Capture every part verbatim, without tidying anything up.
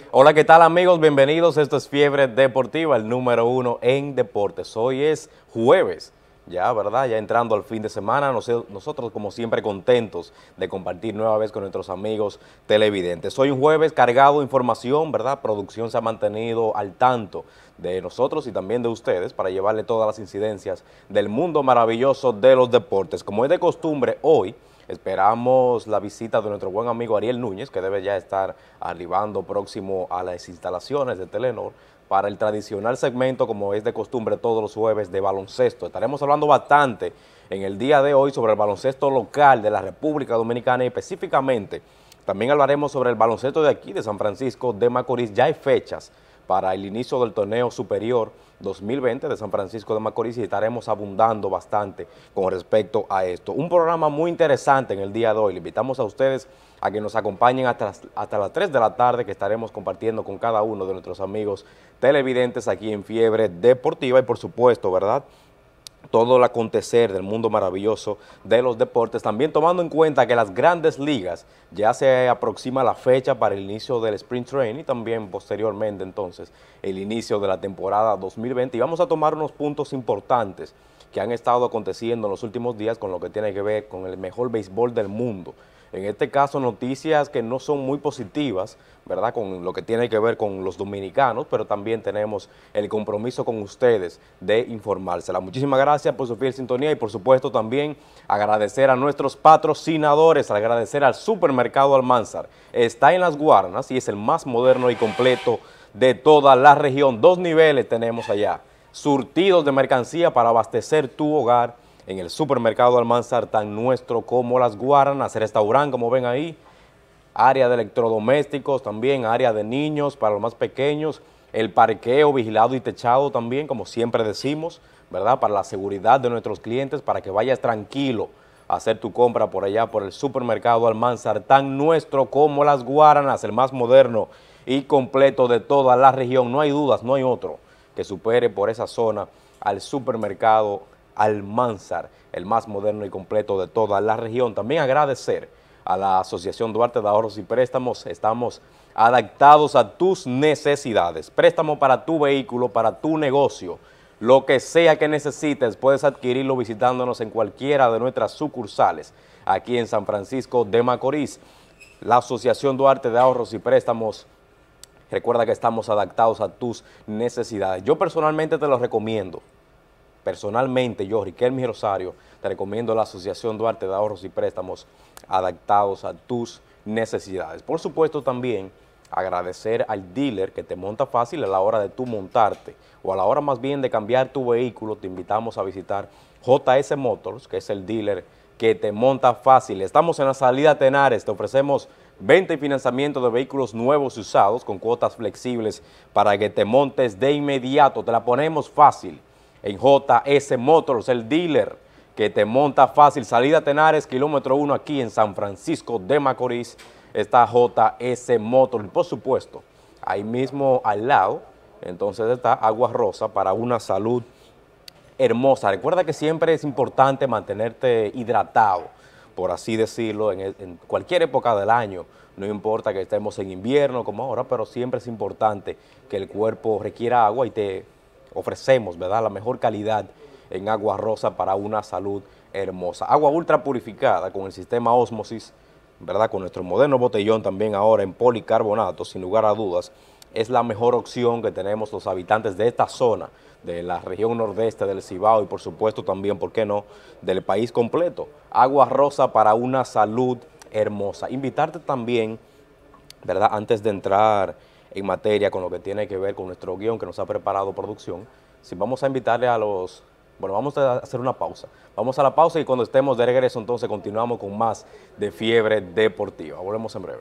Hola, ¿qué tal amigos? Bienvenidos, esto es Fiebre Deportiva, el número uno en deportes. Hoy es jueves, ya, ¿verdad? Ya entrando al fin de semana, Nos- nosotros como siempre contentos de compartir nueva vez con nuestros amigos televidentes. Hoy un jueves cargado de información, ¿verdad? Producción se ha mantenido al tanto de nosotros y también de ustedes para llevarle todas las incidencias del mundo maravilloso de los deportes. Como es de costumbre, hoy esperamos la visita de nuestro buen amigo Ariel Núñez, que debe ya estar arribando próximo a las instalaciones de Telenor, para el tradicional segmento, como es de costumbre todos los jueves, de baloncesto. Estaremos hablando bastante en el día de hoy sobre el baloncesto local de la República Dominicana y específicamente también hablaremos sobre el baloncesto de aquí, de San Francisco de Macorís. Ya hay fechas para el inicio del torneo superior dos mil veinte de San Francisco de Macorís y estaremos abundando bastante con respecto a esto. Un programa muy interesante en el día de hoy. Le invitamos a ustedes a que nos acompañen hasta las, hasta las tres de la tarde, que estaremos compartiendo con cada uno de nuestros amigos televidentes aquí en Fiebre Deportiva y por supuesto, ¿verdad?, todo el acontecer del mundo maravilloso de los deportes, también tomando en cuenta que las grandes ligas ya se aproxima la fecha para el inicio del Spring Training y también posteriormente entonces el inicio de la temporada dos mil veinte, y vamos a tomar unos puntos importantes que han estado aconteciendo en los últimos días con lo que tiene que ver con el mejor béisbol del mundo. En este caso, noticias que no son muy positivas, ¿verdad?, con lo que tiene que ver con los dominicanos, pero también tenemos el compromiso con ustedes de informársela. Muchísimas gracias por su fiel sintonía y por supuesto también agradecer a nuestros patrocinadores, agradecer al Supermercado Almanzar. Está en Las Guaranas y es el más moderno y completo de toda la región. Dos niveles tenemos allá: surtidos de mercancía para abastecer tu hogar en el Supermercado Almanzar, tan nuestro como Las Guaranas, restaurante como ven ahí, área de electrodomésticos también, área de niños para los más pequeños, el parqueo vigilado y techado también, como siempre decimos, ¿verdad?, para la seguridad de nuestros clientes, para que vayas tranquilo a hacer tu compra por allá por el Supermercado Almanzar, tan nuestro como Las Guaranas, el más moderno y completo de toda la región. No hay dudas, no hay otro que supere por esa zona al Supermercado Almanzar, el más moderno y completo de toda la región. También agradecer a la Asociación Duarte de Ahorros y Préstamos. Estamos adaptados a tus necesidades. Préstamo para tu vehículo, para tu negocio, lo que sea que necesites, puedes adquirirlo visitándonos en cualquiera de nuestras sucursales aquí en San Francisco de Macorís. La Asociación Duarte de Ahorros y Préstamos, recuerda que estamos adaptados a tus necesidades. Yo personalmente te lo recomiendo. Personalmente, yo, Riquelme Rosario, te recomiendo la Asociación Duarte de Ahorros y Préstamos adaptados a tus necesidades. Por supuesto, también agradecer al dealer que te monta fácil a la hora de tú montarte o a la hora más bien de cambiar tu vehículo. Te invitamos a visitar J S Motors, que es el dealer que te monta fácil. Estamos en la salida Tenares, te ofrecemos venta y financiamiento de vehículos nuevos y usados con cuotas flexibles para que te montes de inmediato, te la ponemos fácil. En J S Motors, el dealer que te monta fácil, salida Tenares, kilómetro uno aquí en San Francisco de Macorís, está J S Motors. Y por supuesto, ahí mismo al lado, entonces está Agua Rosa para una salud hermosa. Recuerda que siempre es importante mantenerte hidratado, por así decirlo, en, en cualquier época del año. No importa que estemos en invierno como ahora, pero siempre es importante que el cuerpo requiera agua y te ofrecemos, ¿verdad?, la mejor calidad en Agua Rosa para una salud hermosa. Agua ultra purificada con el sistema Ósmosis, ¿verdad?, con nuestro moderno botellón también ahora en policarbonato, sin lugar a dudas, es la mejor opción que tenemos los habitantes de esta zona, de la región nordeste del Cibao y por supuesto también, ¿por qué no?, del país completo. Agua Rosa para una salud hermosa. Invitarte también, ¿verdad?, antes de entrar en materia con lo que tiene que ver con nuestro guión que nos ha preparado producción, si vamos a invitarle a los... Bueno, vamos a hacer una pausa. Vamos a la pausa y cuando estemos de regreso entonces continuamos con más de Fiebre Deportiva. Volvemos en breve.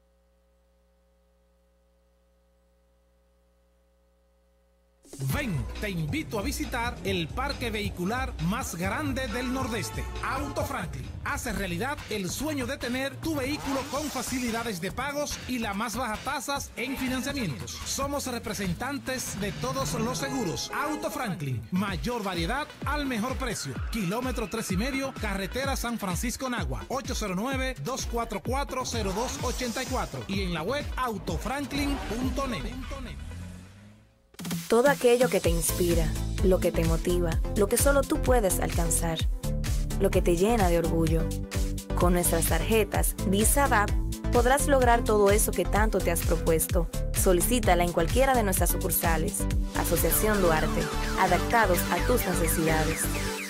Ven te invito a visitar el parque vehicular más grande del Nordeste. Auto Franklin hace realidad el sueño de tener tu vehículo con facilidades de pagos y las más bajas tasas en financiamientos. Somos representantes de todos los seguros. Auto Franklin, mayor variedad al mejor precio. Kilómetro tres y medio, carretera San Francisco Nagua, ocho cero nueve, dos cuatro cuatro, cero dos ocho cuatro y en la web auto franklin punto net. Todo aquello que te inspira, lo que te motiva, lo que solo tú puedes alcanzar, lo que te llena de orgullo. Con nuestras tarjetas Visa D A P podrás lograr todo eso que tanto te has propuesto. Solicítala en cualquiera de nuestras sucursales. Asociación Duarte, adaptados a tus necesidades.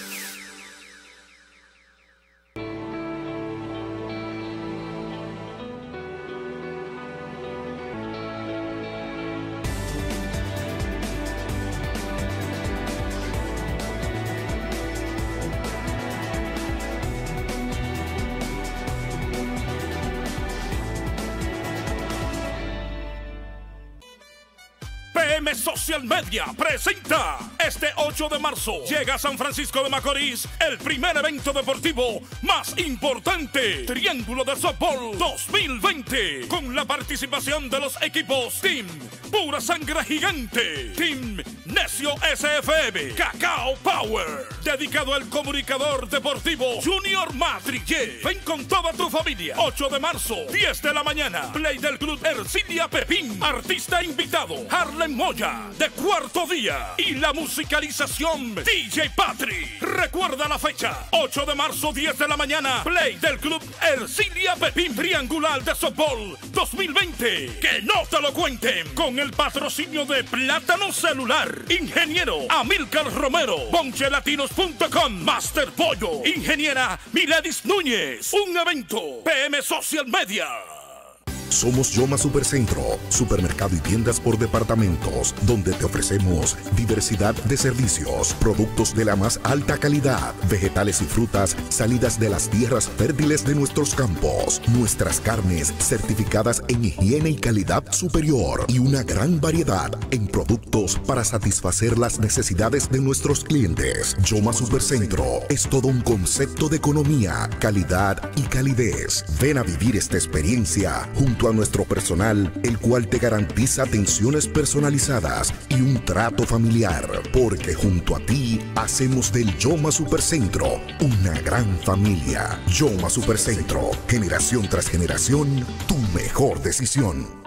P M Social Media presenta este ocho de marzo. Llega a San Francisco de Macorís el primer evento deportivo más importante, Triángulo de Softball dos mil veinte, con la participación de los equipos Team Pura Sangre Gigante, Team Necio S F M, Cacao Power, dedicado al comunicador deportivo Junior Matrille. Ven con toda tu familia. ocho de marzo, diez de la mañana. Play del Club Ercilia Pepín. Artista invitado, Harlem Moya, de cuarto día. Y la musicalización, D J Patri. Recuerda la fecha, ocho de marzo, diez de la mañana. Play del Club Ercilia Pepín Triangular de Softball dos mil veinte. Que no te lo cuenten. Con el patrocinio de Plátano Celular, Ingeniero Amílcar Romero, Bonchelatinos punto com, Master Pollo, Ingeniera Miledis Núñez. Un evento P M Social Media. Somos Yoma Supercentro, supermercado y tiendas por departamentos, donde te ofrecemos diversidad de servicios, productos de la más alta calidad, vegetales y frutas salidas de las tierras fértiles de nuestros campos, nuestras carnes certificadas en higiene y calidad superior y una gran variedad en productos para satisfacer las necesidades de nuestros clientes. Yoma Supercentro es todo un concepto de economía, calidad y calidez. Ven a vivir esta experiencia junto a nuestro personal, el cual te garantiza atenciones personalizadas y un trato familiar, porque junto a ti hacemos del Yoma Supercentro una gran familia. Yoma Supercentro, generación tras generación, tu mejor decisión.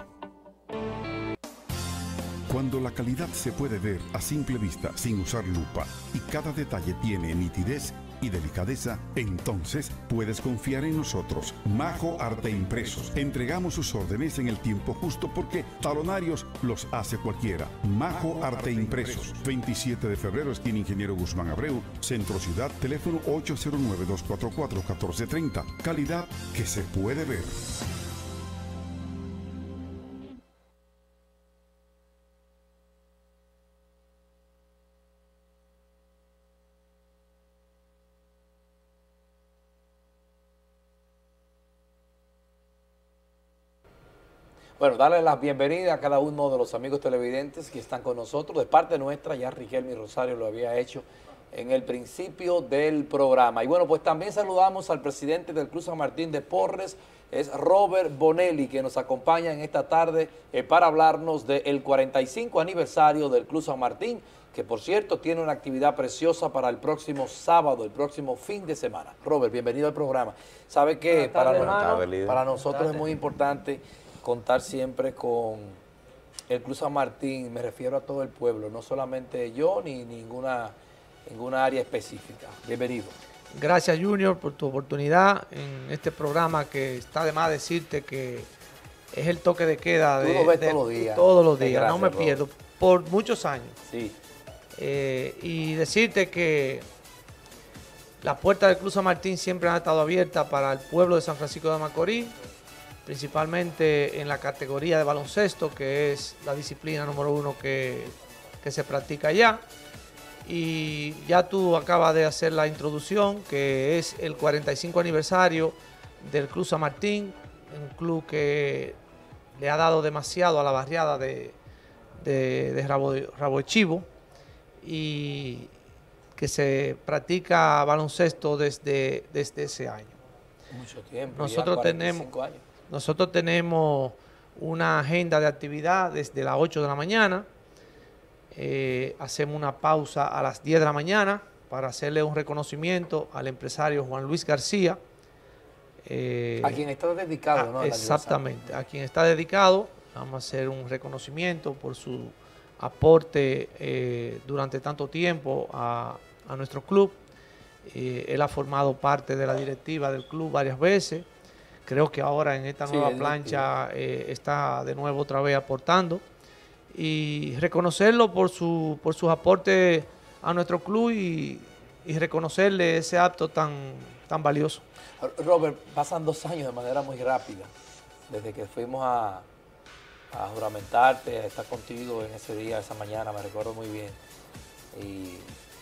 Cuando la calidad se puede ver a simple vista sin usar lupa y cada detalle tiene nitidez y delicadeza, entonces puedes confiar en nosotros. Majo Arte Impresos. Entregamos sus órdenes en el tiempo justo porque talonarios los hace cualquiera. Majo Arte Impresos. veintisiete de febrero, esquina Ingeniero Guzmán Abreu, Centro Ciudad, teléfono ocho cero nueve, dos cuatro cuatro, uno cuatro tres cero. Calidad que se puede ver. Bueno, darle la bienvenida a cada uno de los amigos televidentes que están con nosotros. De parte nuestra, ya Riquelme Rosario lo había hecho en el principio del programa. Y bueno, pues también saludamos al presidente del Club San Martín de Porres, es Robert Bonelli, que nos acompaña en esta tarde eh, para hablarnos del cuarenta y cinco aniversario del Club San Martín, que por cierto tiene una actividad preciosa para el próximo sábado, el próximo fin de semana. Robert, bienvenido al programa. Sabe que para, no, para nosotros es muy importante contar siempre con el Club San Martín, me refiero a todo el pueblo, no solamente yo ni ninguna, ninguna área específica. Bienvenido. Gracias, Junior, por tu oportunidad en este programa, que está de más decirte que es el toque de queda de, Tú lo ves de, todos los días. Todos los días, Gracias, no me Robert. pierdo, por muchos años. Sí. Eh, y decirte que las puertas del Club San Martín siempre han estado abiertas para el pueblo de San Francisco de Macorís, principalmente en la categoría de baloncesto, que es la disciplina número uno que, que se practica allá. Y ya tú acabas de hacer la introducción, que es el cuarenta y cinco aniversario del Club San Martín, un club que le ha dado demasiado a la barriada de, de, de Rabo, Rabo de Chivo. y que se practica baloncesto desde, desde ese año. Mucho tiempo, nosotros ya tenemos, cuarenta y cinco años. Nosotros tenemos una agenda de actividad desde las ocho de la mañana. Eh, hacemos una pausa a las diez de la mañana para hacerle un reconocimiento al empresario Juan Luis García. Eh, a quien está dedicado, a, ¿no? Exactamente, a quien está dedicado. Vamos a hacer un reconocimiento por su aporte eh, durante tanto tiempo a, a nuestro club. Eh, él ha formado parte de la directiva del club varias veces. Creo que ahora en esta nueva sí, plancha eh, está de nuevo otra vez aportando. Y reconocerlo por, su, por sus aportes a nuestro club y, y reconocerle ese acto tan, tan valioso. Robert, pasan dos años de manera muy rápida, desde que fuimos a, a juramentarte, a estar contigo en ese día, esa mañana, me recuerdo muy bien. Y,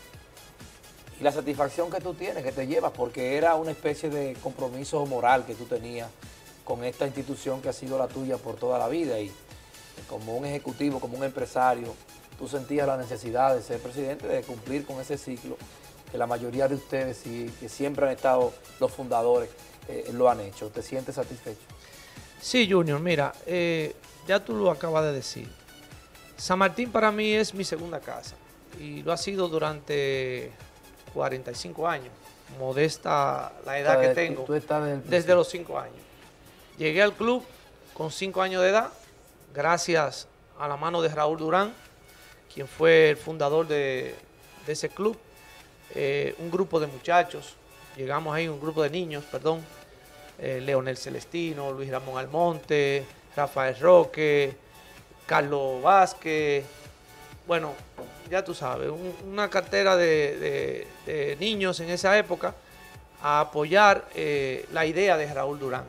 y la satisfacción que tú tienes, que te llevas, porque era una especie de compromiso moral que tú tenías con esta institución que ha sido la tuya por toda la vida. Y como un ejecutivo, como un empresario, tú sentías la necesidad de ser presidente, de cumplir con ese ciclo que la mayoría de ustedes, y que siempre han estado los fundadores, eh, lo han hecho. ¿Te sientes satisfecho? Sí, Junior, mira, eh, ya tú lo acabas de decir. San Martín para mí es mi segunda casa y lo ha sido durante cuarenta y cinco años, modesta la edad que tengo, tú estás desde, desde los cinco años. Llegué al club con cinco años de edad, gracias a la mano de Raúl Durán, quien fue el fundador de, de ese club. Eh, un grupo de muchachos, llegamos ahí, un grupo de niños, perdón, eh, Leonel Celestino, Luis Ramón Almonte, Rafael Roque, Carlos Vázquez, bueno, ya tú sabes, un, una cartera de, de, de niños en esa época a apoyar eh, la idea de Raúl Durán.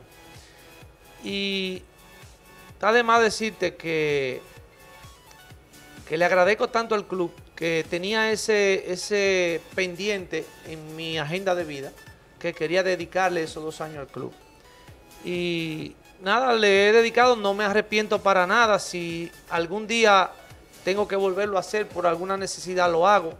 Y está de más decirte que, que le agradezco tanto al club, que tenía ese, ese pendiente en mi agenda de vida, que quería dedicarle esos dos años al club. Y nada, le he dedicado, no me arrepiento para nada. Si algún día tengo que volverlo a hacer por alguna necesidad, lo hago.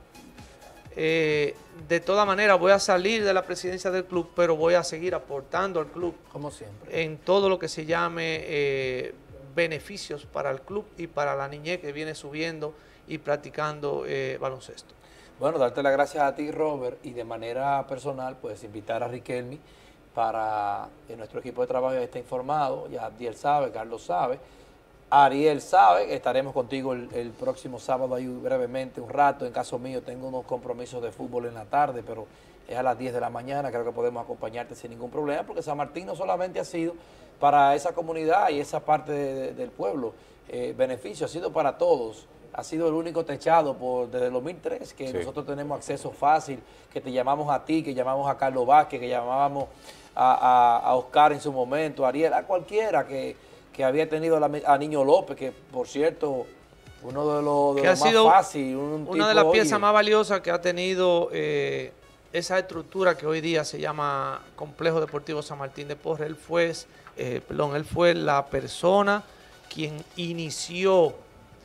Eh, de todas maneras, voy a salir de la presidencia del club, pero voy a seguir aportando al club. Como siempre. En todo lo que se llame eh, beneficios para el club y para la niñez que viene subiendo y practicando eh, baloncesto. Bueno, darte las gracias a ti, Robert, y de manera personal, pues invitar a Riquelme para que nuestro equipo de trabajo esté informado. Ya Abdiel sabe, Carlos sabe, Ariel sabe, estaremos contigo el, el próximo sábado ahí brevemente, un rato. En caso mío tengo unos compromisos de fútbol en la tarde, pero es a las diez de la mañana, creo que podemos acompañarte sin ningún problema, porque San Martín no solamente ha sido para esa comunidad y esa parte de, de, del pueblo, eh, beneficio, ha sido para todos. Ha sido el único techado por, desde el dos mil tres que sí. Nosotros tenemos acceso fácil, que te llamamos a ti, que llamamos a Carlos Vázquez, que llamábamos a, a, a Oscar en su momento, a Ariel, a cualquiera que, que había tenido la, a Niño López, que por cierto, uno de los, de que los ha más sido fácil. Un una tipo, de las piezas oye, más valiosas que ha tenido eh, esa estructura que hoy día se llama Complejo Deportivo San Martín de Porres. Él fue, eh, perdón, él fue la persona quien inició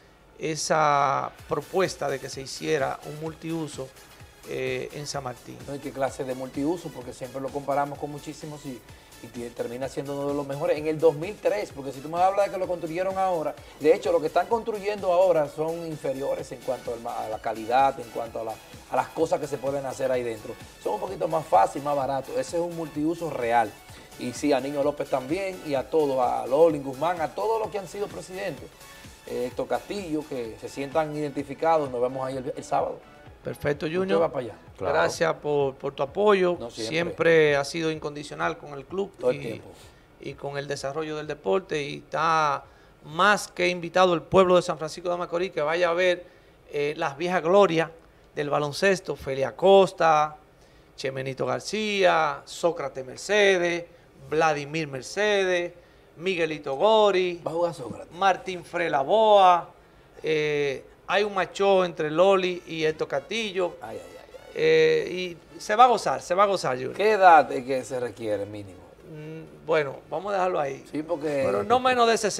esa propuesta de que se hiciera un multiuso eh, en San Martín. No hay qué clase de multiuso, porque siempre lo comparamos con muchísimos y, y termina siendo uno de los mejores. En el dos mil tres, porque si tú me hablas de que lo construyeron ahora, de hecho lo que están construyendo ahora son inferiores en cuanto a la calidad, en cuanto a, la, a las cosas que se pueden hacer ahí dentro. Son un poquito más fácil, más barato. Ese es un multiuso real. Y sí, a Niño López también, y a todos, a Lolin Guzmán, a todos los que han sido presidentes. Héctor Castillo, que se sientan identificados. Nos vemos ahí el, el sábado. Perfecto, Junior. Va para allá. Claro. Gracias por, por tu apoyo. No, siempre. siempre ha sido incondicional con el club todo y, el tiempo. y con el desarrollo del deporte. Y está más que invitado el pueblo de San Francisco de Macorís que vaya a ver eh, las viejas glorias del baloncesto. Felia Costa, Chemenito García, Sócrates Mercedes, Vladimir Mercedes, Miguelito Gori, va a jugar Sócrates, Martín Frelaboa, eh, hay un macho entre Loli y Héctor Castillo. Ay, ay, ay, ay. Eh, y se va a gozar, se va a gozar, Junior. ¿Qué edad es que se requiere mínimo? Mm, bueno, vamos a dejarlo ahí. Sí, porque... Pero no menos de sesenta.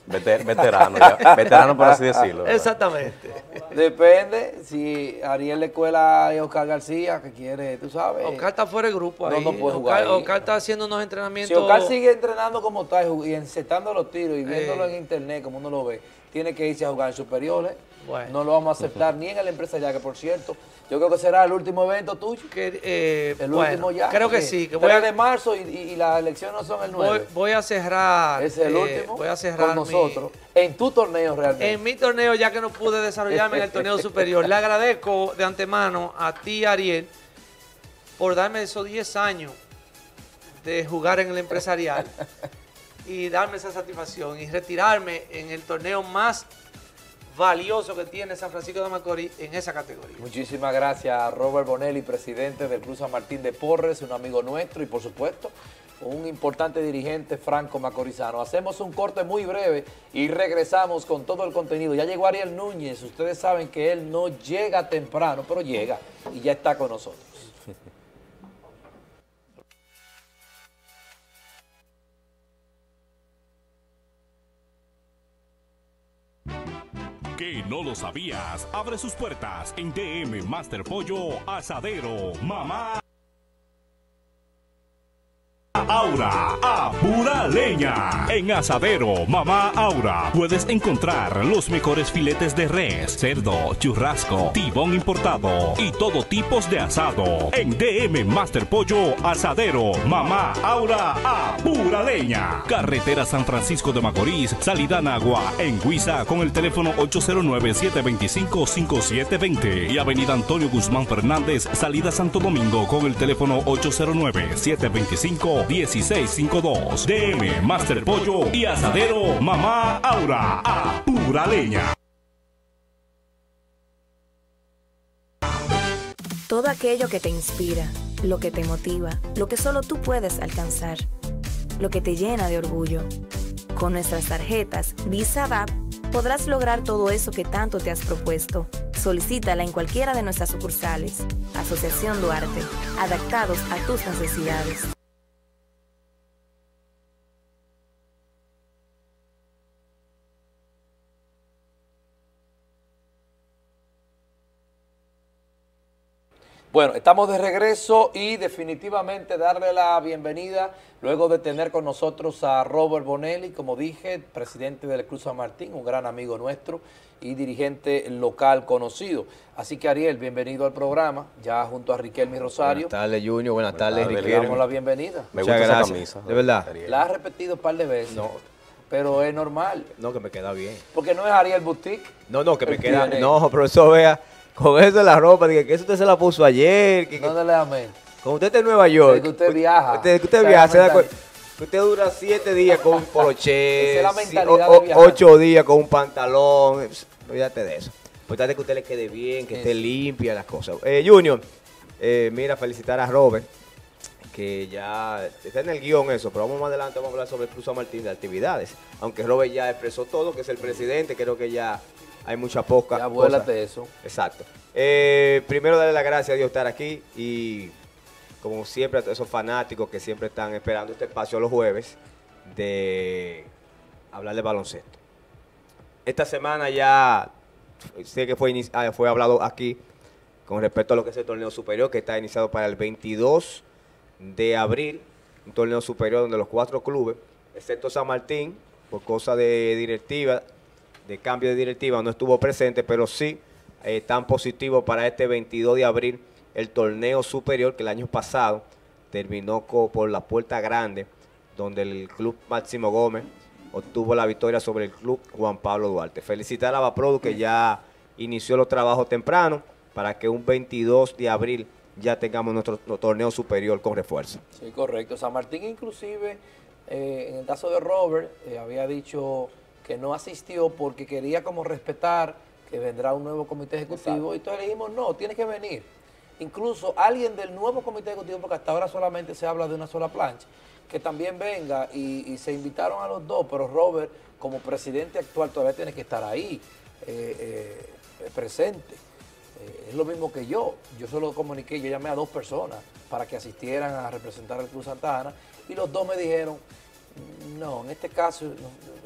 Veter, veterano, ya, veterano por así decirlo. ¿verdad? Exactamente. Depende, si Ariel le cuela a Oscar García, que quiere, tú sabes. Oscar está fuera del grupo No, ahí. no puede jugar Oscar, ahí. Oscar está haciendo unos Si entrenamientos. Oscar sigue entrenando como está y ju- y encetando los tiros y viéndolo Eh. en internet como uno lo ve, tiene que irse a jugar en superiores. Bueno. No lo vamos a aceptar ni en la empresa ya, que por cierto, yo creo que será el último evento tuyo. Que, eh, El bueno, último ya. creo que porque sí. Que voy, tres a, de marzo y, y, y las elecciones no son el voy, nueve. voy a cerrar. Es el eh, último Voy a cerrar con mi- nosotros. En tu torneo realmente. En mi torneo, ya que no pude desarrollarme en el torneo superior, le agradezco de antemano a ti, Ariel, por darme esos diez años de jugar en el empresarial y darme esa satisfacción y retirarme en el torneo más valioso que tiene San Francisco de Macorís en esa categoría. Muchísimas gracias a Robert Bonelli, presidente del Club San Martín de Porres, un amigo nuestro y por supuesto un importante dirigente franco macorizano. Hacemos un corte muy breve y regresamos con todo el contenido. Ya llegó Ariel Núñez, ustedes saben que él no llega temprano, pero llega y ya está con nosotros. Que no lo sabías, abre sus puertas en D M Master Pollo Asadero, Mamá Aura, a pura leña. En Asadero Mamá Aura puedes encontrar los mejores filetes de res, cerdo, churrasco, tibón importado y todo tipos de asado. En D M Master Pollo Asadero Mamá Aura, a pura leña. Carretera San Francisco de Macorís, salida a Nagua, en Huiza con el teléfono ocho cero nueve, siete dos cinco, cinco siete dos cero y Avenida Antonio Guzmán Fernández, salida Santo Domingo con el teléfono ocho cero nueve, siete dos cinco, uno seis cinco dos. D M Master Pollo y Asadero Mamá Aura, a pura leña. Todo aquello que te inspira, lo que te motiva, lo que solo tú puedes alcanzar, lo que te llena de orgullo. Con nuestras tarjetas Visa D A P podrás lograr todo eso que tanto te has propuesto. Solicítala en cualquiera de nuestras sucursales. Asociación Duarte, adaptados a tus necesidades. Bueno, estamos de regreso y definitivamente darle la bienvenida luego de tener con nosotros a Robert Bonelli, como dije, presidente del Club San Martín, un gran amigo nuestro y dirigente local conocido. Así que Ariel, bienvenido al programa, ya junto a Riquelme Rosario. Buenas tardes, Junior. Buenas tardes, tardes, Le damos Riquelme. la bienvenida. Me Muchas gusta esa gracias. camisa. De verdad. Ariel. La has repetido un par de veces, No. pero es normal, No, que me queda bien. porque no es Ariel Boutique. No, no, que me El queda. pionero. No, profesor, vea, con eso de la ropa, dije que eso usted se la puso ayer. Que, que- No le amén. Como usted está en Nueva York. Es que usted viaja. Usted, que usted Esa viaja, es se la da cuenta. mentalidad. Que usted dura siete días con un poloché. Esa es la si- mentalidad o- de o- viajar. ocho días con un pantalón. Pss, Olvídate de eso. Importante que usted le quede bien, que esté Eso. limpia las cosas. Eh, Junior, eh, mira, felicitar a Robert, que ya está en el guión eso, pero vamos más adelante, vamos a hablar sobre el Club San Martín de actividades. Aunque Robert ya expresó todo, que es el presidente, creo que ya hay mucha poca. Ya cosa. vuélate eso. Exacto. Eh, primero darle las gracias a Dios estar aquí y como siempre a todos esos fanáticos que siempre están esperando este espacio los jueves de hablar de baloncesto. Esta semana ya sé que fue, inici- ah, fue hablado aquí con respecto a lo que es el torneo superior que está iniciado para el veintidós de abril, un torneo superior donde los cuatro clubes, excepto San Martín, por cosa de directiva, de cambio de directiva, no estuvo presente, pero sí eh, tan positivo para este veintidós de abril el torneo superior que el año pasado terminó co- por la puerta grande, donde el club Máximo Gómez obtuvo la victoria sobre el club Juan Pablo Duarte. Felicitar a Vaprodu que ya inició los trabajos temprano para que un veintidós de abril ya tengamos nuestro, nuestro torneo superior con refuerzo. Sí, correcto. San Martín inclusive, eh, en el caso de Robert, eh, había dicho que no asistió porque quería como respetar que vendrá un nuevo comité ejecutivo. Y entonces le dijimos, no, tiene que venir. Incluso alguien del nuevo comité ejecutivo, porque hasta ahora solamente se habla de una sola plancha, que también venga y, y se invitaron a los dos, pero Robert, como presidente actual, todavía tiene que estar ahí, eh, eh, presente. Eh, es lo mismo que yo. Yo solo comuniqué, yo llamé a dos personas para que asistieran a representar al Club Santa Ana y los dos me dijeron, no, en este caso no,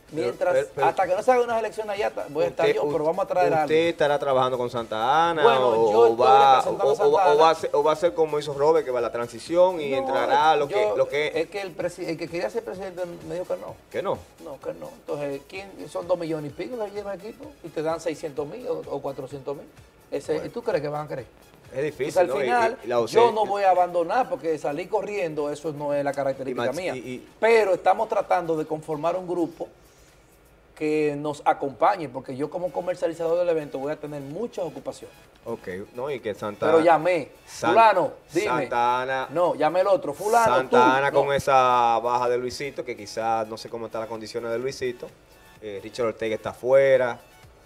Mientras, pero, pero, hasta que no se hagan unas elecciones allá, voy a estar usted, yo, pero vamos a traer a ¿Usted alguien. estará trabajando con Santa Ana? Bueno, o, yo o estoy va, representando o, a Santa o, Ana. o va a ser, o va a ser como hizo Robert, que va a la transición y No, entrará lo, yo- que, lo que... Es que el, presi- el que quería ser presidente me dijo que no. Que no. No, que no. Entonces, ¿quién? Son dos millones y pico que lleva el equipo y te dan seiscientos mil o, o cuatrocientos mil. Ese, ¿Y tú crees que van a querer? Es difícil, Entonces, al ¿no? Y- final, y- y la yo ausencia- no voy a abandonar porque salir corriendo, eso no es la característica Y más- mía. y- y- Pero estamos tratando de conformar un grupo que nos acompañe, porque yo como comercializador del evento voy a tener muchas ocupaciones. Ok, no, y que Santa Pero llamé, San- fulano, dime. Santa Ana. No, llamé el otro, fulano, Santa tú. Ana No. con esa baja de Luisito, que quizás no sé cómo están las condiciones de Luisito. Eh, Richard Ortega está afuera.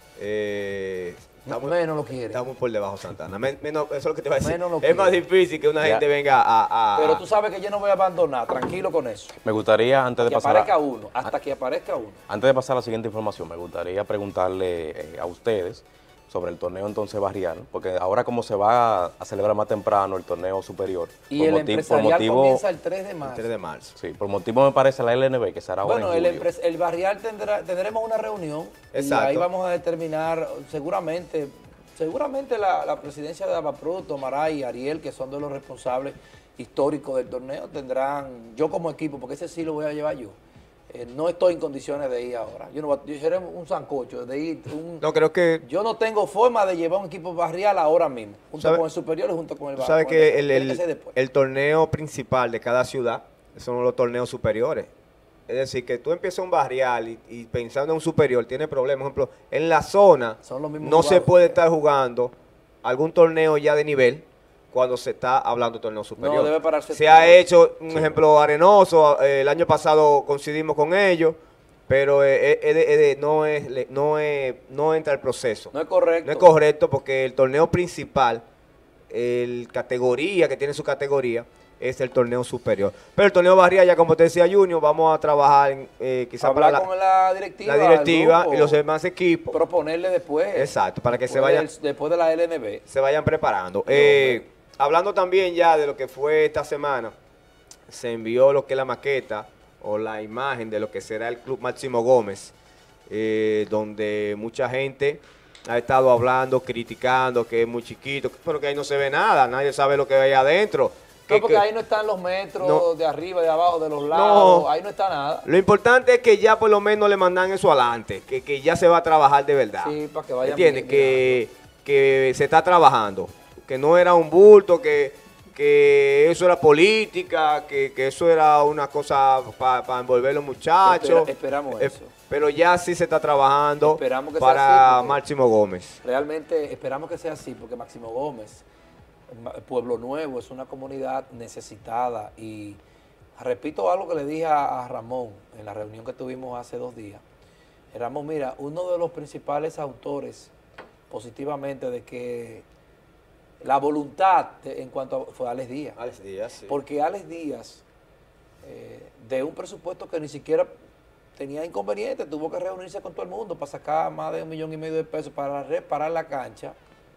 Eh, está, No, muy, menos lo quiere. está muy por debajo Santa Ana. Men- menos, eso es lo que te iba a decir. Menos lo Es más quiere. difícil que una Ya. gente venga a... a- Pero a- tú sabes que yo no voy a abandonar, tranquilo con eso. Me gustaría, antes de Que pasar aparezca a, uno, hasta que aparezca uno. antes de pasar a la siguiente información, me gustaría preguntarle eh, a ustedes sobre el torneo entonces barrial, porque ahora como se va a celebrar más temprano el torneo superior, Y por el moti- empresarial por motivo, comienza el tres de el marzo. tres de marzo. sí, por motivo me parece la L N B que será ahora Bueno, en el, julio. empres- el barrial tendrá, tendremos una reunión Exacto. y ahí vamos a determinar seguramente, seguramente la, la presidencia de Abapru tomará y Ariel, que son de los responsables históricos del torneo, tendrán, yo como equipo, porque ese sí lo voy a llevar yo, eh, no estoy en condiciones de ir ahora. Yo no voy a- yo seré un sancocho, de ir, un, No, creo que... yo no tengo forma de llevar un equipo barrial ahora mismo, junto ¿Sabe? con el superior y junto con el Tú barrial. sabes que el, Tiene el- que ser después. el torneo principal de cada ciudad son los torneos superiores. Es decir, que tú empiezas un barrial y, y pensando en un superior, tiene problemas. Por ejemplo, en la zona Son los mismos no se jugadores. puede estar jugando algún torneo ya de nivel cuando se está hablando de torneo superior. debe pararse se todo. ha hecho, un ejemplo, Arenoso, eh, el año pasado coincidimos con ellos, pero eh, eh, eh, de- eh, de- no, es, le- no, es, no entra el proceso. No es correcto. No es correcto porque el torneo principal, el categoría que tiene su categoría, es el torneo superior. Pero el torneo barrial, ya como te decía Junior, vamos a trabajar en, eh, quizá Hablar para la, con la directiva, la directiva el grupo, y los demás equipos. proponerle después. Exacto, para que se después vayan, del- después de la L N B. se vayan preparando. Eh, hablando también ya de lo que fue esta semana, se envió lo que es la maqueta o la imagen de lo que será el Club Máximo Gómez, eh, donde mucha gente ha estado hablando, criticando que es muy chiquito, pero que ahí no se ve nada, nadie sabe lo que hay adentro. No, Que- porque que- ahí no están los metros No. de arriba, de abajo, de los lados, No. ahí no está nada. Lo importante es que ya por lo menos le mandan eso adelante, que, que ya se va a trabajar de verdad. Sí, para que vayan ¿Entiendes? mi- Que, que se está trabajando, que no era un bulto, que, que eso era política, que, que eso era una cosa para envolver a los muchachos. Espera- esperamos Eh, eso. Pero ya sí se está trabajando Esperamos que sea para así, porque- Máximo Gómez. Realmente esperamos que sea así, porque Máximo Gómez, Ma- Pueblo Nuevo, es una comunidad necesitada. Y repito algo que le dije a, a Ramón en la reunión que tuvimos hace dos días. Eh, Ramón, mira, uno de los principales autores positivamente de que la voluntad de- en cuanto a, fue Alex Díaz. Alex Díaz, sí. Porque Alex Díaz, eh, de un presupuesto que ni siquiera tenía inconveniente, tuvo que reunirse con todo el mundo para sacar más de un millón y medio de pesos para reparar la cancha.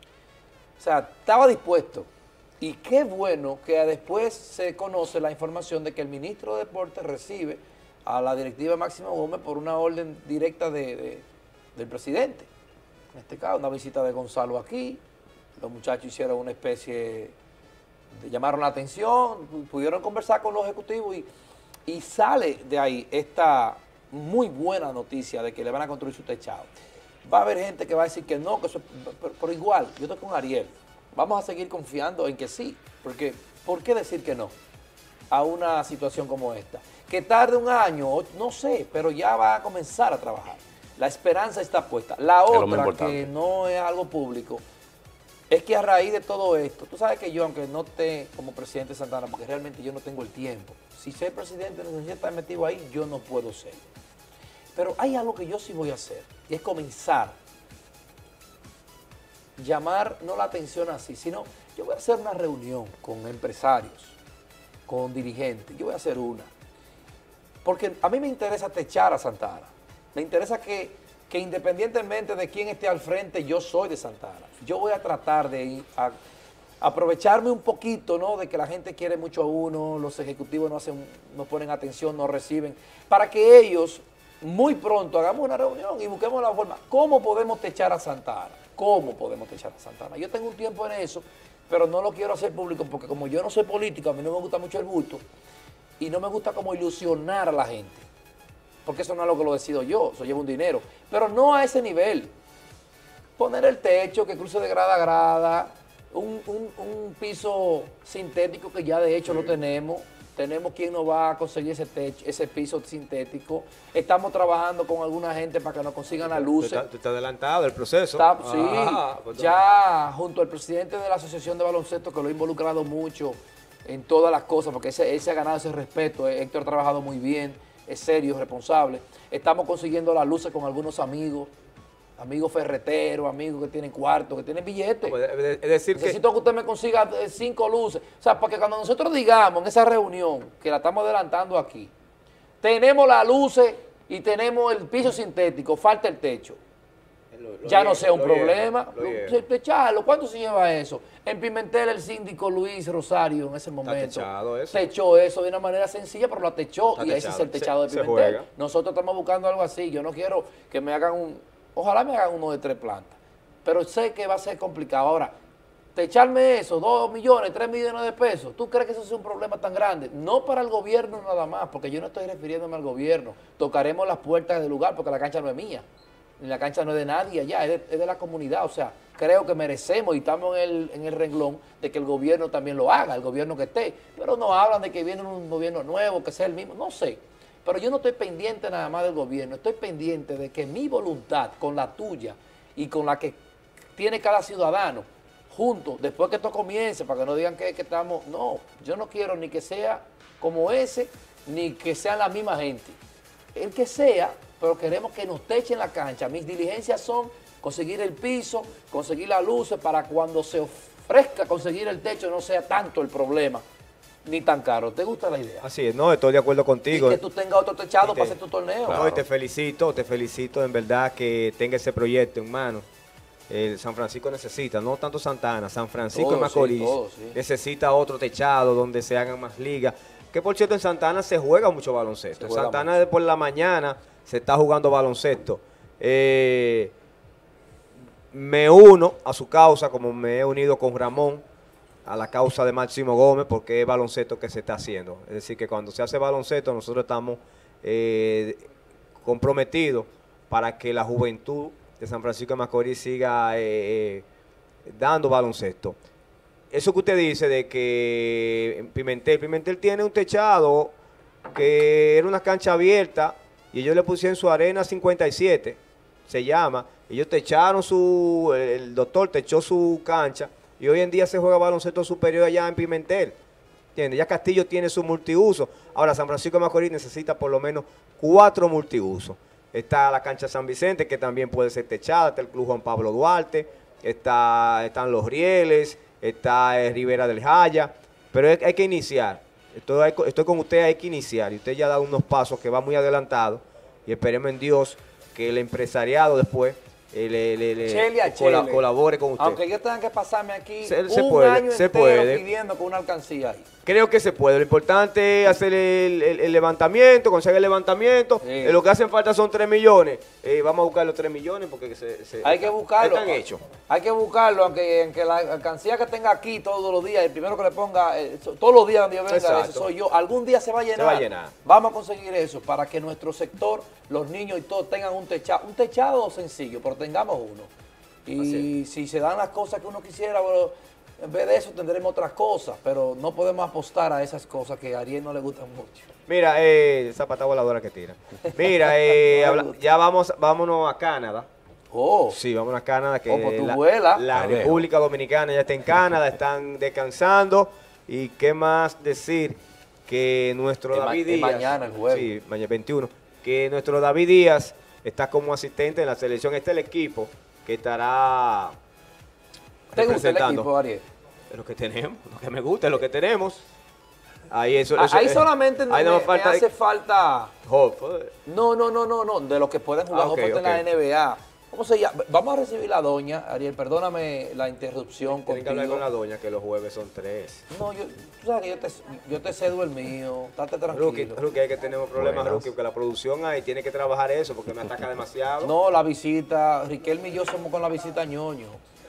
O sea, estaba dispuesto. Y qué bueno que después se conoce la información de que el ministro de Deportes recibe a la directiva de Máximo Gómez por una orden directa de, de- del presidente. En este caso, una visita de Gonzalo aquí. Los muchachos hicieron una especie, de, llamaron la atención, pu- pudieron conversar con los ejecutivos y, y sale de ahí esta muy buena noticia de que le van a construir su techado. Va a haber gente que va a decir que no, que eso, pero, pero igual, yo estoy con Ariel. Vamos a seguir confiando en que sí, porque ¿por qué decir que no a una situación como esta? Que tarde un año, o- no sé, pero ya va a comenzar a trabajar. La esperanza está puesta. La Es lo más otra, importante. que no es algo público, es que a raíz de todo esto, tú sabes que yo, aunque no esté como presidente de Santa Ana, porque realmente yo no tengo el tiempo, si ser presidente necesita estar metido ahí, yo no puedo ser. Pero hay algo que yo sí voy a hacer, y es comenzar, llamar no la atención así, sino yo voy a hacer una reunión con empresarios, con dirigentes, yo voy a hacer una. Porque a mí me interesa techar a Santa Ana, me interesa que, que independientemente de quién esté al frente, yo soy de Santa Ana. Yo voy a tratar de ir a- aprovecharme un poquito, ¿no? De que la gente quiere mucho a uno, los ejecutivos no hacen, no ponen atención, no reciben, para que ellos muy pronto hagamos una reunión y busquemos la forma. ¿Cómo podemos techar a Santa Ana? ¿Cómo podemos techar a Santa Ana? Yo tengo un tiempo en eso, pero no lo quiero hacer público porque como yo no soy político, a mí no me gusta mucho el bulto y no me gusta como ilusionar a la gente. Porque eso no es lo que lo decido yo, eso lleva un dinero. Pero no a ese nivel. Poner el techo que cruce de grada a grada, un, un, un piso sintético que ya de hecho sí. lo tenemos. Tenemos quien nos va a conseguir ese techo, ese piso sintético. Estamos trabajando con alguna gente para que nos consigan las luces. ¿Tú estás, tú estás adelantado del proceso? Está, sí, ah, pues ya junto al presidente de la Asociación de Baloncesto, que lo ha involucrado mucho en todas las cosas, porque ese, ese ha ganado ese respeto. Héctor ha trabajado muy bien, es serio, es responsable. Estamos consiguiendo las luces con algunos amigos, amigos ferreteros, amigos que tienen cuartos, que tienen billetes. No, es decir Necesito que... que usted me consiga cinco luces. O sea, porque cuando nosotros digamos en esa reunión, que la estamos adelantando aquí, tenemos las luces y tenemos el piso sintético, falta el techo. Lo, lo ya bien, no sea un problema. Techarlo, ¿cuánto se lleva eso? En Pimentel el síndico Luis Rosario en ese momento eso. techó eso de una manera sencilla, pero lo techó. Está y techado. Ese es el techado se, de Pimentel. Nosotros estamos buscando algo así. Yo no quiero que me hagan un... Ojalá me hagan uno de tres plantas, pero sé que va a ser complicado. Ahora, techarme eso, dos millones, tres millones de pesos, ¿tú crees que eso es un problema tan grande? No para el gobierno nada más, porque yo no estoy refiriéndome al gobierno. Tocaremos las puertas del lugar porque la cancha no es mía, ni la cancha no es de nadie allá, es de, es de la comunidad. O sea, creo que merecemos y estamos en el, en el renglón de que el gobierno también lo haga, el gobierno que esté. Pero no hablan de que viene un gobierno nuevo, que sea el mismo, no sé. Pero yo no estoy pendiente nada más del gobierno, estoy pendiente de que mi voluntad con la tuya y con la que tiene cada ciudadano, juntos, después que esto comience, para que no digan que, que estamos... No, yo no quiero ni que sea como ese, ni que sean la misma gente. El que sea, pero queremos que nos techen la cancha. Mis diligencias son conseguir el piso, conseguir las luces, para cuando se ofrezca conseguir el techo no sea tanto el problema. Ni tan caro. ¿Te gusta la idea? Así es, no, estoy de acuerdo contigo. Y que tú tengas otro techado te, para hacer tu torneo. No, claro. y te felicito, te felicito en verdad que tenga ese proyecto en mano. El San Francisco necesita, no tanto Santa Ana, San Francisco de Macorís sí, todo, sí. necesita otro techado donde se hagan más ligas. Que por cierto en Santa Ana se juega mucho baloncesto. En Santa Ana de por la mañana se está jugando baloncesto. Eh, me uno a su causa como me he unido con Ramón, a la causa de Máximo Gómez, porque es baloncesto que se está haciendo. Es decir, que cuando se hace baloncesto nosotros estamos eh, comprometidos para que la juventud de San Francisco de Macorís siga eh, eh, dando baloncesto. Eso que usted dice de que en Pimentel, Pimentel tiene un techado que era una cancha abierta y ellos le pusieron su arena cincuenta y siete, se llama. Ellos techaron su, el doctor techó su cancha. Y hoy en día se juega baloncesto superior allá en Pimentel. ¿Entiendes? Ya Castillo tiene su multiuso. Ahora San Francisco de Macorís necesita por lo menos cuatro multiusos. Está la cancha San Vicente, que también puede ser techada. Está el Club Juan Pablo Duarte. Está, están Los Rieles. Está eh, Rivera del Jaya. Pero hay, hay que iniciar. Estoy, estoy con usted, hay que iniciar. Y usted ya ha dado unos pasos que va muy adelantado. Y esperemos en Dios que el empresariado después... Le, le, le Chele a cola, Chele. colabore con usted. Aunque yo tenga que pasarme aquí se, un se puede, año se entero puede. pidiendo con una alcancía ahí. Creo que se puede. Lo importante es hacer el, el, el levantamiento, conseguir el levantamiento. Sí. Eh, lo que hacen falta son tres millones. Eh, vamos a buscar los tres millones porque se, se, hay que buscarlo. Están hechos. Hay que buscarlo, aunque, aunque la alcancía que tenga aquí todos los días, el primero que le ponga, eh, todos los días donde yo venga, ese soy yo. Algún día se va a llenar. Se va a llenar. Vamos a conseguir eso para que nuestro sector, los niños y todos tengan un techado. Un techado sencillo, pero tengamos uno. Y si se dan las cosas que uno quisiera, bueno, en vez de eso tendremos otras cosas, pero no podemos apostar a esas cosas que a Ariel no le gustan mucho. Mira, eh, esa pata voladora que tira. Mira, eh, habla, ya vamos, vámonos a Canadá. Oh. Sí, vámonos a Canadá, que oh, pues la, vuela. la República Dominicana ya está en Canadá, están descansando. Y qué más decir que nuestro es David ma Díaz. mañana el jueves. Sí, mañana veintiuno. Que nuestro David Díaz está como asistente en la selección. Este es el equipo que estará ¿Te gusta el equipo, Ariel? Es lo que tenemos, lo que me gusta, es lo que tenemos. Ahí, eso, eso, ahí eh, solamente ahí me, no me falta hace falta... Hope. No, no, no, no, no, de los que pueden jugar ah, okay, okay. en okay. la N B A. ¿Cómo se llama? Vamos a recibir la doña, Ariel, perdóname la interrupción Tienen que hablar contigo. con la doña que los jueves son tres. No, yo, tú sabes que yo te, yo te cedo el mío, estate tranquilo. Rookie, Rookie, hay que tener problemas, Buenas. Rookie, porque la producción ahí tiene que trabajar eso porque me ataca demasiado. No, la visita, Riquelme y yo somos con la visita ñoño.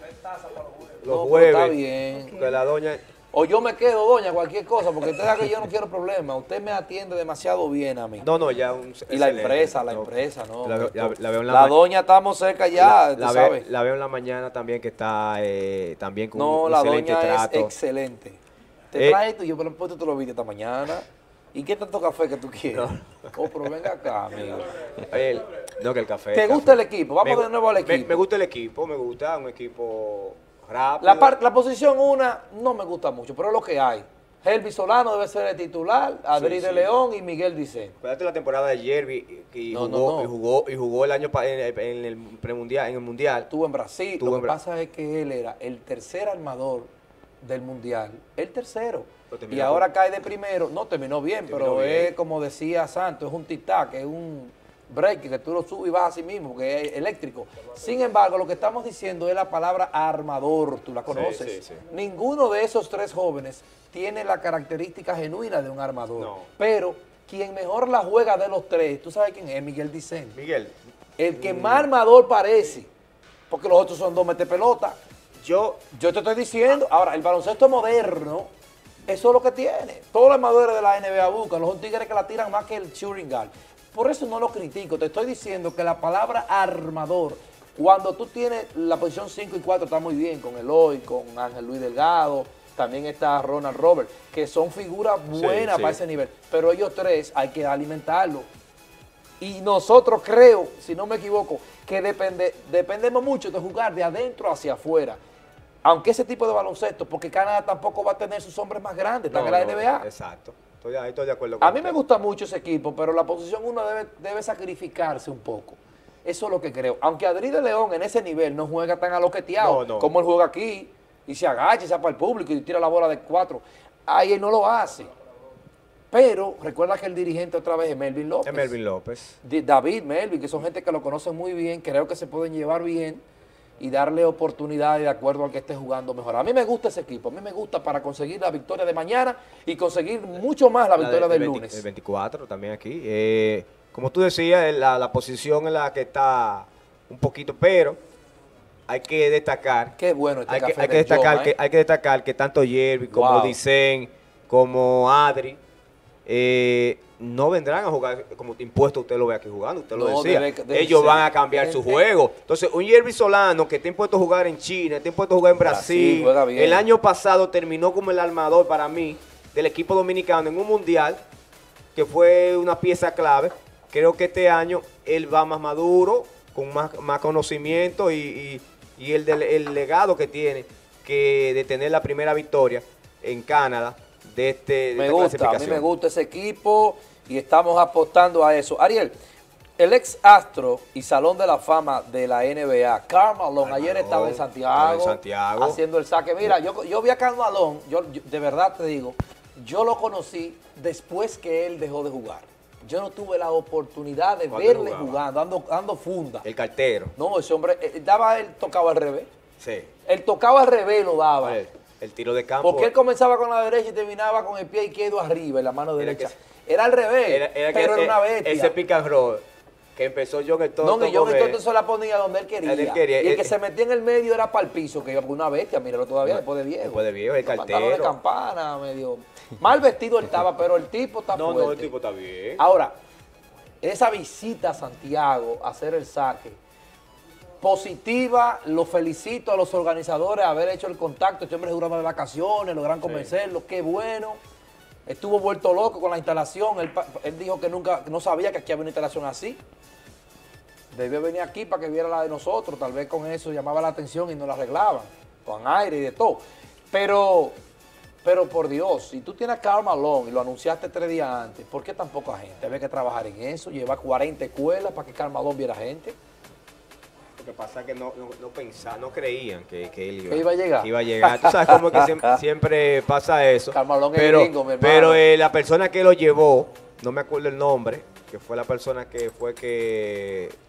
Los no, pero jueves, está bien. que la doña... O yo me quedo, doña, cualquier cosa, porque usted sabe que yo no quiero problemas. Usted me atiende demasiado bien a mí. No, no, ya un... Y la excelente. empresa, la No, empresa, ¿no? La, veo- la- la veo en la, La ma- doña estamos cerca ya, la, tú la ve- sabes. la veo en la mañana también que está eh, también con No, un la excelente doña trato. es excelente. Te Eh, trae esto y yo, pero tú te lo viste esta mañana. ¿Y qué tanto café que tú quieres? Oh, pero venga acá, amigo. El- no, que el café. ¿Te el gusta café. el equipo? Vamos Me- de nuevo al me- equipo. Me, gusta el equipo, me gusta un equipo rápido. La, par- la posición una no me gusta mucho, pero es lo que hay. Helvi Solano debe ser el titular, Adri Sí, de sí. León y Miguel Dicen. Acuérdate la temporada de Yerby y, No, no, jugó, no. y jugó y jugó el año pa- en el, en el premundial, en el mundial. Estuvo en Brasil. Estuvo lo en que Bra- pasa es que él era el tercer armador del mundial, el tercero. Pero terminó Y ahora con- cae de primero. No, terminó bien, Terminó pero bien. es como decía Santos, es un tic-tac, es un break que tú lo subes y vas a sí mismo, porque es eléctrico. Sin embargo, lo que estamos diciendo es la palabra armador, tú la conoces. sí, sí. Ninguno de esos tres jóvenes tiene la característica genuina de un armador. No. Pero quien mejor la juega de los tres, ¿tú sabes quién es? Miguel Dicen. Miguel, El que más armador parece, porque los otros son dos mete pelota. yo Yo te estoy diciendo, ahora, el baloncesto moderno, eso es lo que tiene. Todos los armadores de la N B A buscan, los tigres que la tiran más que el shooting guard. Por eso no lo critico, te estoy diciendo que la palabra armador, cuando tú tienes la posición cinco y cuatro, está muy bien, con Eloy, con Ángel Luis Delgado, también está Ronald Robert, que son figuras buenas sí. para ese nivel. Pero ellos tres hay que alimentarlos. Y nosotros creo, si no me equivoco, que depende, dependemos mucho de jugar de adentro hacia afuera. Aunque ese tipo de baloncesto, porque Canadá tampoco va a tener sus hombres más grandes, están no, en la no, N B A. Exacto. Estoy, ahí estoy de acuerdo con A mí me usted. gusta mucho ese equipo, pero la posición uno debe, debe sacrificarse un poco. Eso es lo que creo. Aunque Adri de León en ese nivel no juega tan aloqueteado No, no. como él juega aquí, y se agacha y se para el público y tira la bola de cuatro. Ahí él no lo hace. Pero recuerda que el dirigente otra vez es Melvin López. Es Melvin López. Di- David, Melvin, que son gente que lo conocen muy bien, creo que se pueden llevar bien y darle oportunidades de acuerdo al que esté jugando mejor. A mí me gusta ese equipo, a mí me gusta para conseguir la victoria de mañana y conseguir mucho más la victoria de- del el veinte lunes. El veinticuatro también aquí. Eh, como tú decías, es la, la posición en la que está un poquito, pero hay que destacar. Qué bueno este hay que, café hay que del destacar Yoma, que ¿eh? hay que destacar que tanto Yerby como Wow. Dicen como Adri eh, no vendrán a jugar como impuesto. Usted lo ve aquí jugando, usted lo No, decía. debe- debe Ellos ser. van a cambiar su Eh, eh. juego. Entonces, un Yerby Solano que está impuesto a jugar en China, está impuesto a jugar en Brasil, Brasil. juega bien. El año pasado terminó como el armador para mí del equipo dominicano en un mundial que fue una pieza clave. Creo que este año él va más maduro, con más, más conocimiento y, y- y el, del- el legado que tiene que de tener la primera victoria en Canadá de, este, de Me esta gusta, a mí clasificación. me gusta ese equipo y estamos apostando a eso. Ariel, el ex astro y salón de la fama de la N B A, Karl Malone, ayer Malone, estaba en estaba Santiago, en Santiago. haciendo el saque. Mira, yo, yo vi a Karl Malone, yo, yo- de verdad te digo, yo lo conocí después que él dejó de jugar. Yo no tuve la oportunidad de ¿Cuándo él verle jugaba? jugando, dando, dando funda. El cartero. No, ese hombre, eh, daba, él tocaba al revés. Sí. Él tocaba al revés, lo daba. El, el tiro de campo. Porque él comenzaba con la derecha y terminaba con el pie izquierdo arriba, en la mano Era derecha. que- Era al revés, era, era que pero era e- una bestia. ese pick and roll que empezó yo que todo. no, que yo entonces se la ponía donde él quería. Donde él quería. Y el Eh, que se metía en el medio era para el piso, que iba por una bestia, míralo todavía, después de viejo. Después de viejo, el Los pantalones de cartero. campana, medio... Mal vestido él estaba, pero el tipo está No, fuerte. no, el tipo está bien. Ahora, esa visita a Santiago a hacer el saque, positiva, lo felicito a los organizadores de haber hecho el contacto. Este hombre jugaba de vacaciones, lograron convencerlo, qué bueno. Estuvo vuelto loco con la instalación. Él, pa- él dijo que nunca, no sabía que aquí había una instalación así. Debió venir aquí para que viera la de nosotros. Tal vez con eso llamaba la atención y nos la arreglaban. Con aire y de todo. Pero, pero por Dios, si tú tienes a Karl Malone y lo anunciaste tres días antes, ¿por qué tan poca gente? Había que trabajar en eso, llevar cuarenta escuelas para que Karl Malone viera gente. Lo que pasa es que no, no, no pensaban, no creían que, que él iba, ¿Que iba a llegar? que iba a llegar. Tú sabes cómo que siempre, siempre pasa eso. Karl Malone es pero, gringo, mi hermano. pero eh, la persona que lo llevó, no me acuerdo el nombre, que fue la persona que fue que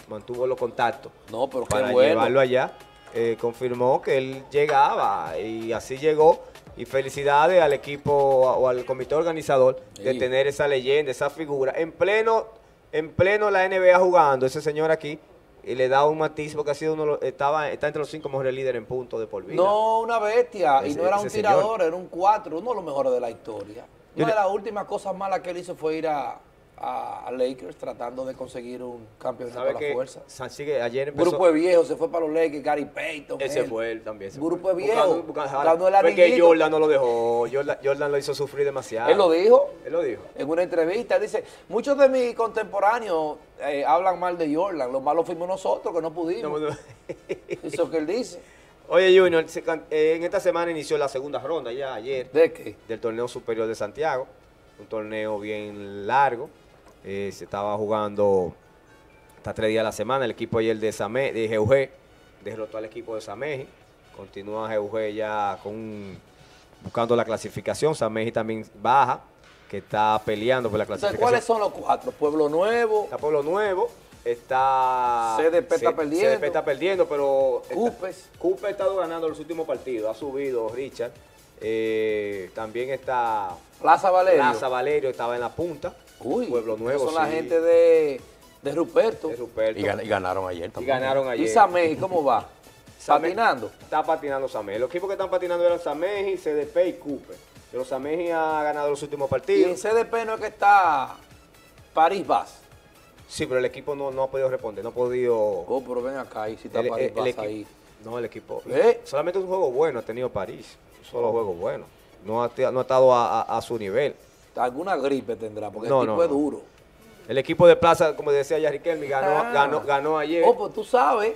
mantuvo los contactos no, pero para qué bueno. llevarlo allá. Eh, confirmó que él llegaba y así llegó. Y felicidades al equipo o al comité organizador de Sí. tener esa leyenda, esa figura. En pleno, en pleno la N B A jugando, ese señor aquí, y le da un matiz porque ha sido uno, de los- estaba, está entre los cinco mejores líderes en punto de por vida. No, una bestia. Ese- y no era un ese tirador, señor. era un cuatro, uno de los mejores de la historia. Yo Una de le- las últimas cosas malas que él hizo fue ir a, a, a Lakers tratando de conseguir un campeonato ¿Sabe a la que fuerza. San sigue ayer empezó? Grupo de viejos, se fue para los Lakers, Gary Payton. Ese él. fue él también. se Grupo fue. de viejos, Buscando- buscando- buscando el Fue que anillito. Jordan no lo dejó. Jordan, Jordan lo hizo sufrir demasiado. Él lo dijo. Él lo dijo. En una entrevista, dice, muchos de mis contemporáneos eh, hablan mal de Jordan, los malos fuimos nosotros que no pudimos. No, no. Eso es lo que él dice. Oye, Junior, se can- eh, en esta semana inició la segunda ronda ya ayer ¿De qué? del torneo superior de Santiago. Un torneo bien largo. Eh, se estaba jugando hasta tres días a la semana. El equipo ayer de, Same, de G U G derrotó al equipo de Sameji. Continúa G U G ya con un- buscando la clasificación. Sameji también baja, que está peleando por la Entonces, clasificación. ¿cuáles son los cuatro? Pueblo Nuevo, Está Pueblo Nuevo, está... C D P está C- perdiendo. C D P está perdiendo, pero... está- Cupes. Cupes ha estado ganando los últimos partidos, ha subido Richard. Eh, también está Plaza Valerio. Plaza Valerio, estaba en la punta. Uy, Pueblo Nuevo, son la sí, gente de, de Ruperto. de Ruperto. Y, gan- y ganaron ayer Y también. ganaron ayer. ¿Y Sameji cómo va? Same- ¿Patinando? Está patinando Sameji. Los equipos que están patinando eran Sameji, C D P y Cupes. Pero Sameji ha ganado los últimos Y partidos. en C D P no es que está París Bas. Sí, pero el equipo no, no ha podido responder, no ha podido... Oh, pero ven acá, ahí si está El- París el- el Bas equipo- ahí. No, el equipo. ¿Eh? Solamente un juego bueno ha tenido París. Un solo juego bueno. No ha, no ha estado a, a- a su nivel. Alguna gripe tendrá, porque No, el tipo no, es no. duro. El equipo de Plaza, como decía ya Riquelme, ganó, Ah. ganó, ganó ayer. Oh, pues tú sabes.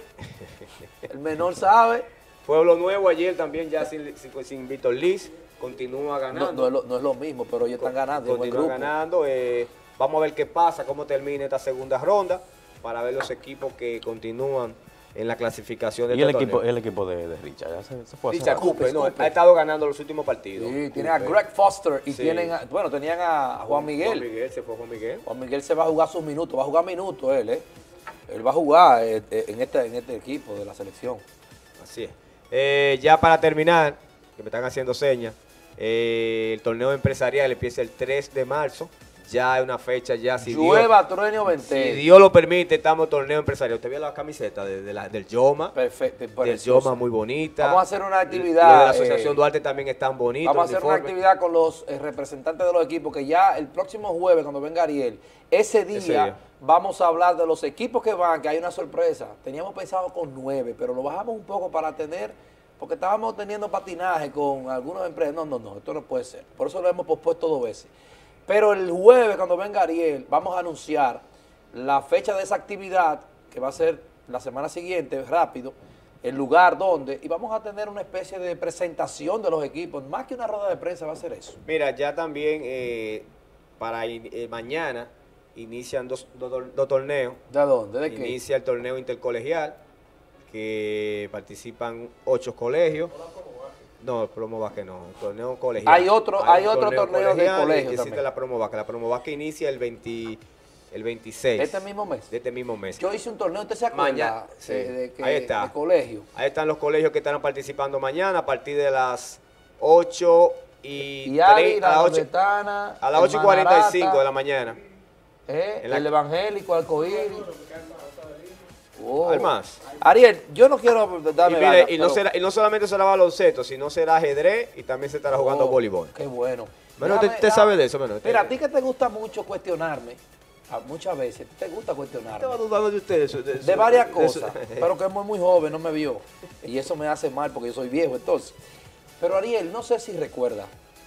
El menor sabe. Pueblo Nuevo ayer también ya sin, sin, sin Víctor Liz. Continúa No, ganando. no es lo, no es lo mismo, pero ellos están ganando. es buen Continúa grupo. ganando. eh, vamos a ver qué pasa, cómo termina esta segunda ronda, para ver los equipos que continúan en la clasificación de Y el este equipo, torneo. el equipo de, de Richard, ya se, se fue a Richard cerrar. Cooper, no, Cooper. ha estado ganando los últimos partidos. Sí, tienen a Cooper. Greg Foster y Sí. tienen, a- bueno, tenían a Juan Miguel. Juan Miguel, se fue Juan Miguel. Juan Miguel se va a jugar sus minutos, va a jugar minutos él, ¿eh? Él va a jugar eh, eh, en, este, en este equipo de la selección. Así es. Eh, ya para terminar, que me están haciendo señas, eh, el torneo empresarial empieza el tres de marzo. Ya hay una fecha, ya si Llueva, truene o Dios, si vente. Dios lo permite, estamos en torneo empresarial. Usted vio la camiseta de, de la- del Yoma, Perfecto. del precioso. Yoma muy bonita. Vamos a hacer una Los actividad. de la Asociación eh, Duarte también están bonitos. Vamos a hacer una uniformes. actividad con los eh, representantes de los equipos, que ya el próximo jueves, cuando venga Ariel, ese día, Ese día. vamos a hablar de los equipos que van, que hay una sorpresa. Teníamos pensado con nueve, pero lo bajamos un poco para tener, porque estábamos teniendo patinaje con algunas empresas. No, no, no, esto no puede ser. Por eso lo hemos pospuesto dos veces. Pero el jueves, cuando venga Ariel, vamos a anunciar la fecha de esa actividad, que va a ser la semana siguiente, rápido, el lugar donde, y vamos a tener una especie de presentación de los equipos. Más que una rueda de prensa va a ser eso. Mira, ya también eh, para in- eh, mañana inician dos, dos tor- dos torneos. ¿De dónde? ¿De qué? Inicia el torneo intercolegial, que participan ocho colegios. No, el Promo Vázquez no, el torneo colegial. Hay otro- hay un otro torneo de colegial y colegio existe también. la Promo Vázquez. La Promo Vázquez inicia el, veinte, el veintiséis. Este mismo mes. De este mismo mes. Yo hice un torneo, ¿usted se acuerda? Mañana, sí. de, de que- Ahí está. de colegio. Ahí están los colegios que estarán participando mañana a partir de las ocho y, Y Ari, tres- a la las ocho- Nordetana, a las el ocho y cuarenta y cinco Manarata, de la mañana. eh, en la- el evangélico, arcoíris. Oh. Hay más. Ariel, yo no quiero Y, darme mire, vaina, y, no pero- será, y no solamente será baloncesto, sino será ajedrez y también se estará jugando Oh, voleibol. Qué bueno. Bueno, Déjame- usted, usted sabe de eso, menos. Usted- Mira, a ti que te gusta mucho cuestionarme, a- muchas veces te gusta cuestionarme. Estaba dudando de usted. eso- de De eso- varias de eso. cosas, pero que es muy, muy joven, no me vio. Y eso me hace mal porque yo soy viejo, entonces. Pero Ariel, no sé si recuerda.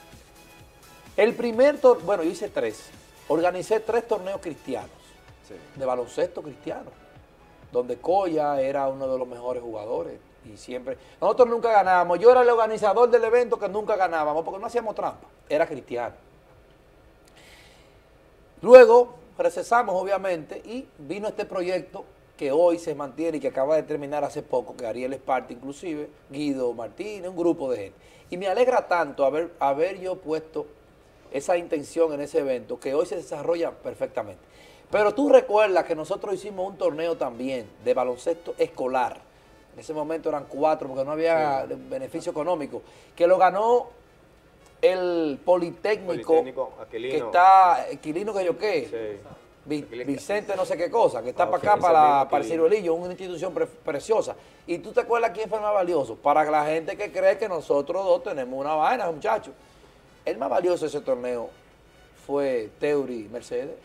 El primer torneo, bueno, yo hice tres. Organicé tres torneos cristianos, de baloncesto cristiano, donde Coya era uno de los mejores jugadores. Y siempre, nosotros nunca ganábamos. Yo era el organizador del evento que nunca ganábamos, porque no hacíamos trampa. Era cristiano. Luego recesamos, obviamente, y vino este proyecto que hoy se mantiene y que acaba de terminar hace poco, que Ariel es parte inclusive, Guido Martínez, un grupo de gente. Y me alegra tanto haber, haber yo puesto esa intención en ese evento, que hoy se desarrolla perfectamente. Pero tú recuerdas que nosotros hicimos un torneo también de baloncesto escolar. En ese momento eran cuatro porque no había sí. beneficio económico. Que lo ganó el Politécnico, Politécnico que está, Aquilino que yo qué, sí. Vi, Vicente no sé qué cosa, que está ah, para okay. acá, para, para el Ciruelillo, una institución pre preciosa. Y tú te acuerdas quién fue el más valioso. Para la gente que cree que nosotros dos tenemos una vaina, muchachos. El más valioso de ese torneo fue Teuri Mercedes.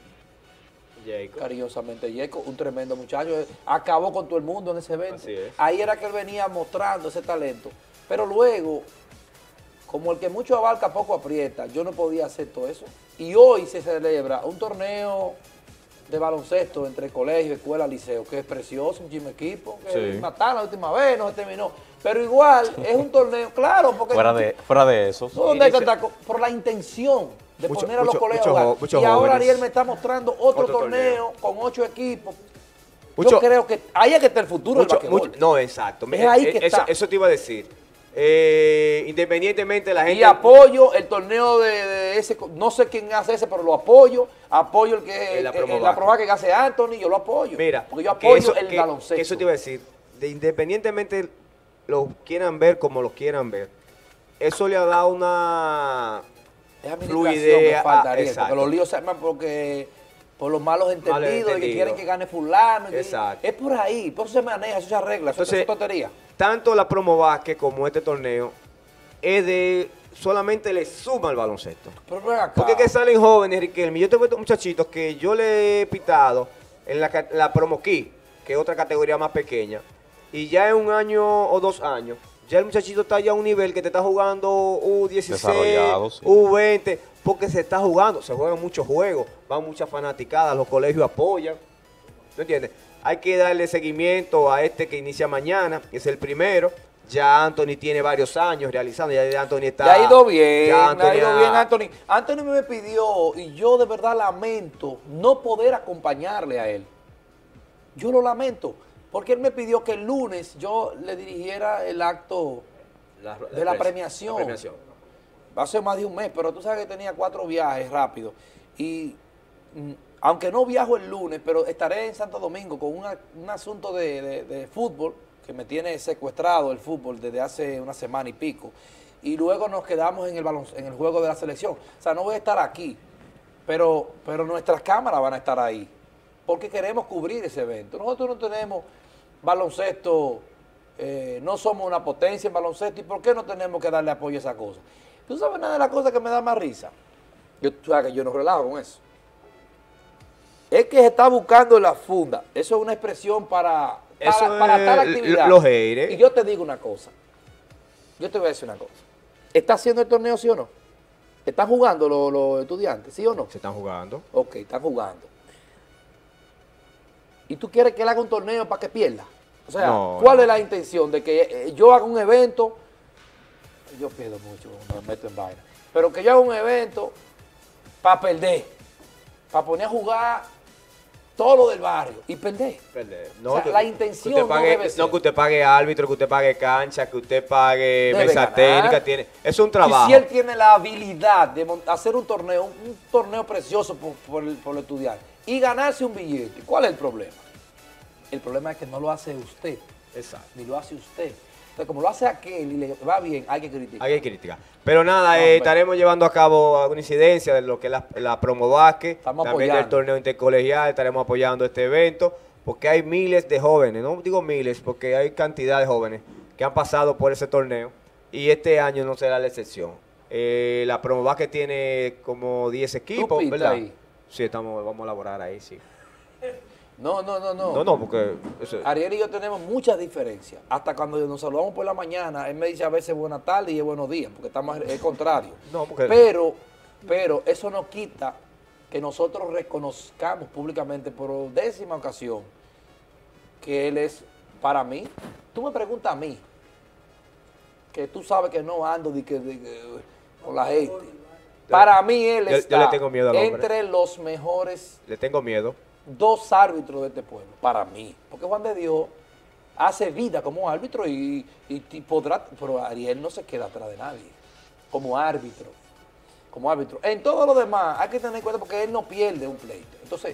Jacob. Cariñosamente Jacob, un tremendo muchacho. Acabó con todo el mundo en ese evento. Ahí era que él venía mostrando ese talento. Pero luego, como el que mucho abarca, poco aprieta, yo no podía hacer todo eso. Y hoy se celebra un torneo de baloncesto entre colegio, escuela, liceo, que es precioso, un gym equipo, que sí. mataron la última vez, no se terminó. Pero igual es un torneo, claro, porque... Fuera de, fuera de eso. ¿Dónde sí. está? Por la intención de mucho, poner a los mucho, colegios mucho, a jugar. Mucho y ahora jóvenes. Ariel me está mostrando otro, otro torneo, torneo con ocho equipos. Mucho, yo creo que ahí es que está el futuro mucho, del basquetbol. No, exacto. Es ahí que eso, está. Eso te iba a decir. Eh, independientemente de la gente... Y apoyo el torneo de, de ese, no sé quién hace ese, pero lo apoyo. Apoyo el que la promo que hace Anthony, yo lo apoyo. Mira, porque yo apoyo eso, el que, baloncesto. Que eso te iba a decir. De independientemente lo quieran ver como lo quieran ver, eso le ha dado una fluidez. Porque los líos se arman porque... por los malos entendidos, Mal entendido. de que quieren que gane fulano. Exacto. Es por ahí, por eso se maneja, eso se arregla, eso es tontería. Tanto la promo básquet como este torneo es de, solamente le suma al baloncesto. Pero ven acá. Porque que salen jóvenes, Riquelme. Yo tengo estos muchachitos que yo le he pitado en la, la promo key, que es otra categoría más pequeña, y ya en un año o dos años, ya el muchachito está ya a un nivel que te está jugando U dieciséis, sí. U veinte, porque se está jugando, se juegan muchos juegos, van muchas fanaticadas, los colegios apoyan, ¿no entiendes? Hay que darle seguimiento a este que inicia mañana, que es el primero. Ya Anthony tiene varios años realizando, ya Anthony está... Ya ha ido bien, ya Anthony ha ido bien Anthony. Anthony me pidió, y yo de verdad lamento no poder acompañarle a él. Yo lo lamento, porque él me pidió que el lunes yo le dirigiera el acto la, la de la premiación. la premiación. Va a ser más de un mes, pero tú sabes que tenía cuatro viajes rápidos. Y mm, aunque no viajo el lunes, pero estaré en Santo Domingo con una, un asunto de, de, de fútbol, que me tiene secuestrado el fútbol desde hace una semana y pico. Y luego nos quedamos en el, en el juego de la selección. O sea, no voy a estar aquí, pero, pero nuestras cámaras van a estar ahí, porque queremos cubrir ese evento. Nosotros no tenemos baloncesto, eh, no somos una potencia en baloncesto, ¿y por qué no tenemos que darle apoyo a esa cosa? ¿Tú sabes nada de las cosas que me da más risa? Yo, tú sabes que yo no relajo con eso. Es que se está buscando la funda. Eso es una expresión para, para, eso para es tal actividad. Los haters. Y yo te digo una cosa. Yo te voy a decir una cosa. ¿Está haciendo el torneo, sí o no? ¿Están jugando los, los estudiantes, sí o no? Se están jugando. Ok, están jugando. ¿Y tú quieres que él haga un torneo para que pierda? O sea, no, ¿cuál no. es la intención? De que eh, yo haga un evento, yo pierdo mucho, me meto en vaina, pero que yo haga un evento para perder, para poner a jugar todo lo del barrio y perder. Perder. No, o sea, que, la intención que pague, no debe ser. No, que usted pague árbitro, que usted pague cancha, que usted pague debe mesa ganar. técnica, tiene, es un trabajo. Y si él tiene la habilidad de hacer un torneo, un, un torneo precioso por, por, el, por el estudiante y ganarse un billete, ¿cuál es el problema? El problema es que no lo hace usted. Exacto. Ni lo hace usted. Entonces, como lo hace aquel y le va bien, hay que criticar. Hay que criticar. Pero nada, no, eh, estaremos llevando a cabo una incidencia de lo que es la, la promo básquet, también apoyando. Del torneo intercolegial, estaremos apoyando este evento, porque hay miles de jóvenes, no digo miles, porque hay cantidad de jóvenes que han pasado por ese torneo, y este año no será la excepción. Eh, la promo básquet tiene como diez equipos, ¿verdad? Ahí. Sí, estamos, vamos a elaborar ahí, sí. No, no, no, no. No, no, porque... Eso... Ariel y yo tenemos muchas diferencias. Hasta cuando nos saludamos por la mañana, él me dice a veces buenas tardes y buenos días, porque estamos es contrario. No, porque... Pero, pero eso no quita que nosotros reconozcamos públicamente por décima ocasión que él es, para mí, tú me preguntas a mí, que tú sabes que no ando de que, de, de, con la gente. Para mí él yo, está yo le tengo miedo al hombre. Entre los mejores... Le tengo miedo. Dos árbitros de este pueblo, para mí. Porque Juan de Dios hace vida como árbitro y, y, y podrá, pero Ariel no se queda atrás de nadie, como árbitro, como árbitro. En todo lo demás hay que tener en cuenta porque él no pierde un pleito. Entonces,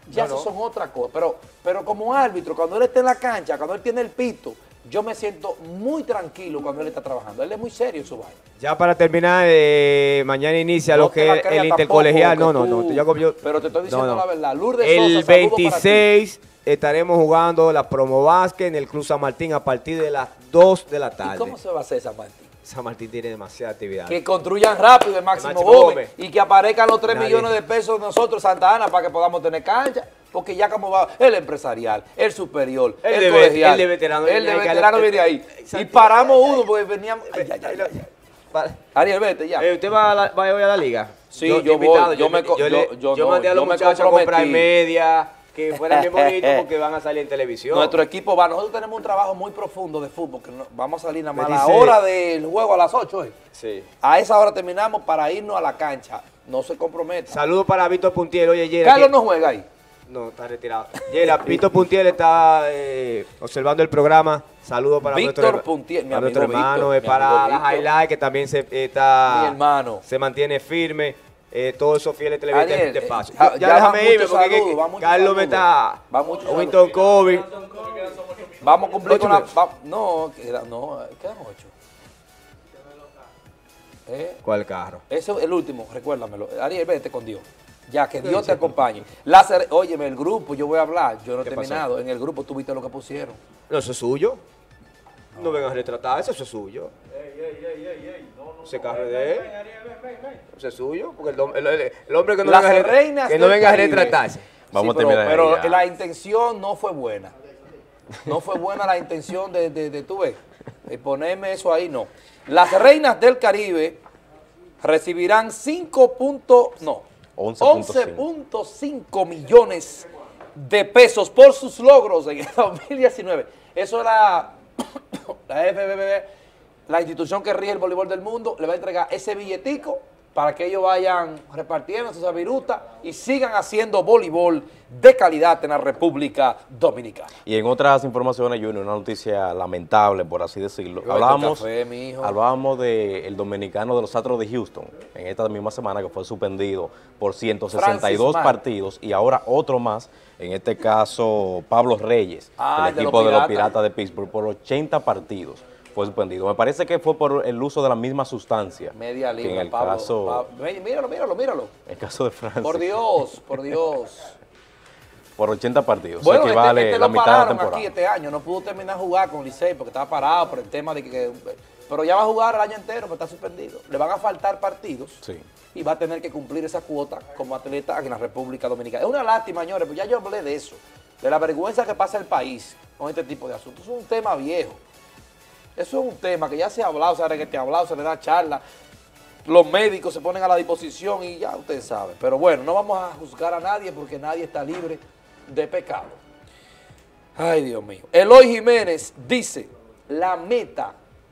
Ya No, eso no. son otra cosa. Pero, pero como árbitro, cuando él está en la cancha, cuando él tiene el pito, yo me siento muy tranquilo cuando él está trabajando. Él es muy serio en su vaina. Ya para terminar, eh, mañana inicia No lo te que la es creas el tampoco, intercolegial. que No, no, no. tú- yo- yo- pero te estoy no, diciendo no. la verdad. Lourdes El Sosa, saludo para ti. veintiséis estaremos jugando la Promo Básquet en el Club San Martín a partir de las dos de la ¿Y tarde. cómo se va a hacer San Martín? San Martín tiene demasiada actividad. Que construyan rápido el Máximo, Máximo Gómez, Gómez. y que aparezcan los tres Nadie. millones de pesos de nosotros, Santa Ana, para que podamos tener cancha. Porque ya como va el empresarial, el superior, El el, de ve- colegial, el de veterano el viene de ahí, que veterano le- viene ahí. Y Santiago. paramos uno porque veníamos... Ay, ay, ay, ay. Pa- Ariel, vete ya. Eh, ¿Usted va, a la- va hoy a la liga? Sí, yo voy, yo me co- yo, yo- le- yo yo no, mandé a los yo me muchachos a comprar comprometí. media, que fuera bien bonito porque van a salir en televisión. Nuestro equipo va, nosotros tenemos un trabajo muy profundo de fútbol, que no- vamos a salir nada más a Me la dice- hora del juego a las ocho. ¿eh? Sí. A esa hora terminamos para irnos a la cancha. No se comprometa. Saludos para Víctor Puntiel. Oye, Yera, Carlos que- no juega ahí. No, está retirado. Yera, Víctor Puntiel está eh, observando el programa. Saludos para Víctor nuestro, Puntiel, mi para nuestro amigo hermano, Víctor, eh, mi para amigo la Víctor. highlight que también se está Mi hermano. se mantiene firme. Eh, todos esos fieles televidentes Ariel, de este eh, espacio. ya- ya, ya déjame van irme muchos porque que- saludos, van muchos Carlos me saludos. está. Van muchos Winton Kobe. Vamos a cumplir Ocho con la... minutos. va- no, queda- no, quedan ocho. Eh, ¿Cuál carro? ese es el último, recuérdamelo. Ariel, vete con Dios. Ya, que Dios te acompañe. Láser, óyeme, el grupo, yo voy a hablar, yo no he ¿Qué pasó? terminado. En el grupo tú viste lo que pusieron. No, eso es suyo. No vengan a retratar, eso, eso es suyo. Ese carro es de él. Eso es suyo. Porque el, dom- el- el- el hombre que no Las venga, a re- reinas que no del venga a Caribe. retratarse. Vamos Sí, a terminar pero, ahí pero ya. la intención no fue buena. No fue buena la intención de, de, de tú ves, de ponerme eso ahí, no. Las reinas del Caribe recibirán cinco punto, no, once punto cinco. once punto cinco millones de pesos por sus logros en el dos mil diecinueve. Eso era la F B B, la institución que rige el voleibol del mundo, le va a entregar ese billetico para que ellos vayan repartiendo esa viruta y sigan haciendo voleibol de calidad en la República Dominicana. Y en otras informaciones, Junior, una noticia lamentable, por así decirlo. Yo, Hablábamos, esto café, mi hijo. hablábamos del dominicano de los Astros de Houston, en esta misma semana que fue suspendido por ciento sesenta y dos Francis Mann. partidos, y ahora otro más, en este caso Pablo Reyes, Ah, del de los equipo de los Piratas. Piratas de Pittsburgh, por ochenta partidos. Fue suspendido. Me parece que fue por el uso de la misma sustancia. Media que en libra, el Pablo. caso, Pa- míralo, míralo, míralo. en el caso de Francia. Por Dios, por Dios. Por ochenta partidos. Bueno, Eso este, equivale este la lo mitad de la pararon temporada. aquí este año. No pudo terminar de jugar con Licey porque estaba parado por el tema de que... que- pero ya va a jugar el año entero, pero está suspendido. Le van a faltar partidos. Sí. Y va a tener que cumplir esa cuota como atleta en la República Dominicana. Es una lástima, señores, pero ya yo hablé de eso, de la vergüenza que pasa el país con este tipo de asuntos. Es un tema viejo. Eso es un tema que ya se ha hablado, se ha que te ha hablado, se le da charla. Los médicos se ponen a la disposición y ya ustedes saben. Pero bueno, no vamos a juzgar a nadie porque nadie está libre de pecado. Ay, Dios mío. Eloy Jiménez dice, la meta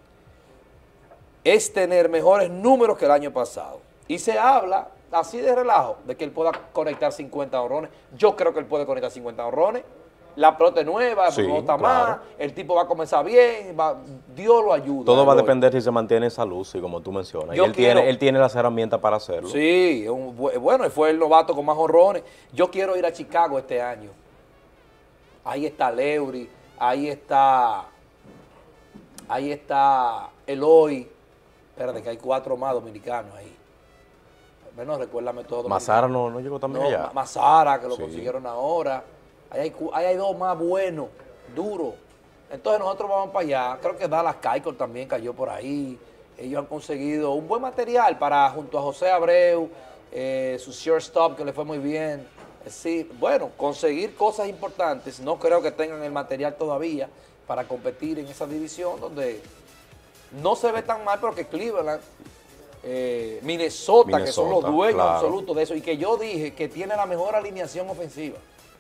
es tener mejores números que el año pasado. Y se habla, así de relajo, de que él pueda conectar cincuenta honrones. Yo creo que él puede conectar cincuenta honrones. La pelota es nueva, Sí, no está claro. más, el tipo va a comenzar bien, va- Dios lo ayuda. Todo va a Eloy. depender si se mantiene en salud, sí, como tú mencionas. Y Yo él, quiero- tiene, él tiene las herramientas para hacerlo. Sí, un bu- bueno, fue el novato con más honrones. Yo quiero ir a Chicago este año. Ahí está Leury, ahí está, ahí está Eloy. Espérate que hay cuatro más dominicanos ahí. Bueno, recuérdame todo. Mazara no, no llegó también No, allá. Ma- Mazara, que lo Sí. consiguieron ahora. Ahí hay, cu- ahí hay dos más buenos, duros. Entonces nosotros vamos para allá. Creo que Dallas Keuchel también cayó por ahí. Ellos han conseguido un buen material para, junto a José Abreu, eh, su shortstop que le fue muy bien. Eh, Sí, bueno, conseguir cosas importantes. No creo que tengan el material todavía para competir en esa división donde no se ve tan mal, pero que Cleveland, eh, Minnesota, que son los Minnesota, dueños claro. absolutos de eso, y que yo dije que tiene la mejor alineación ofensiva.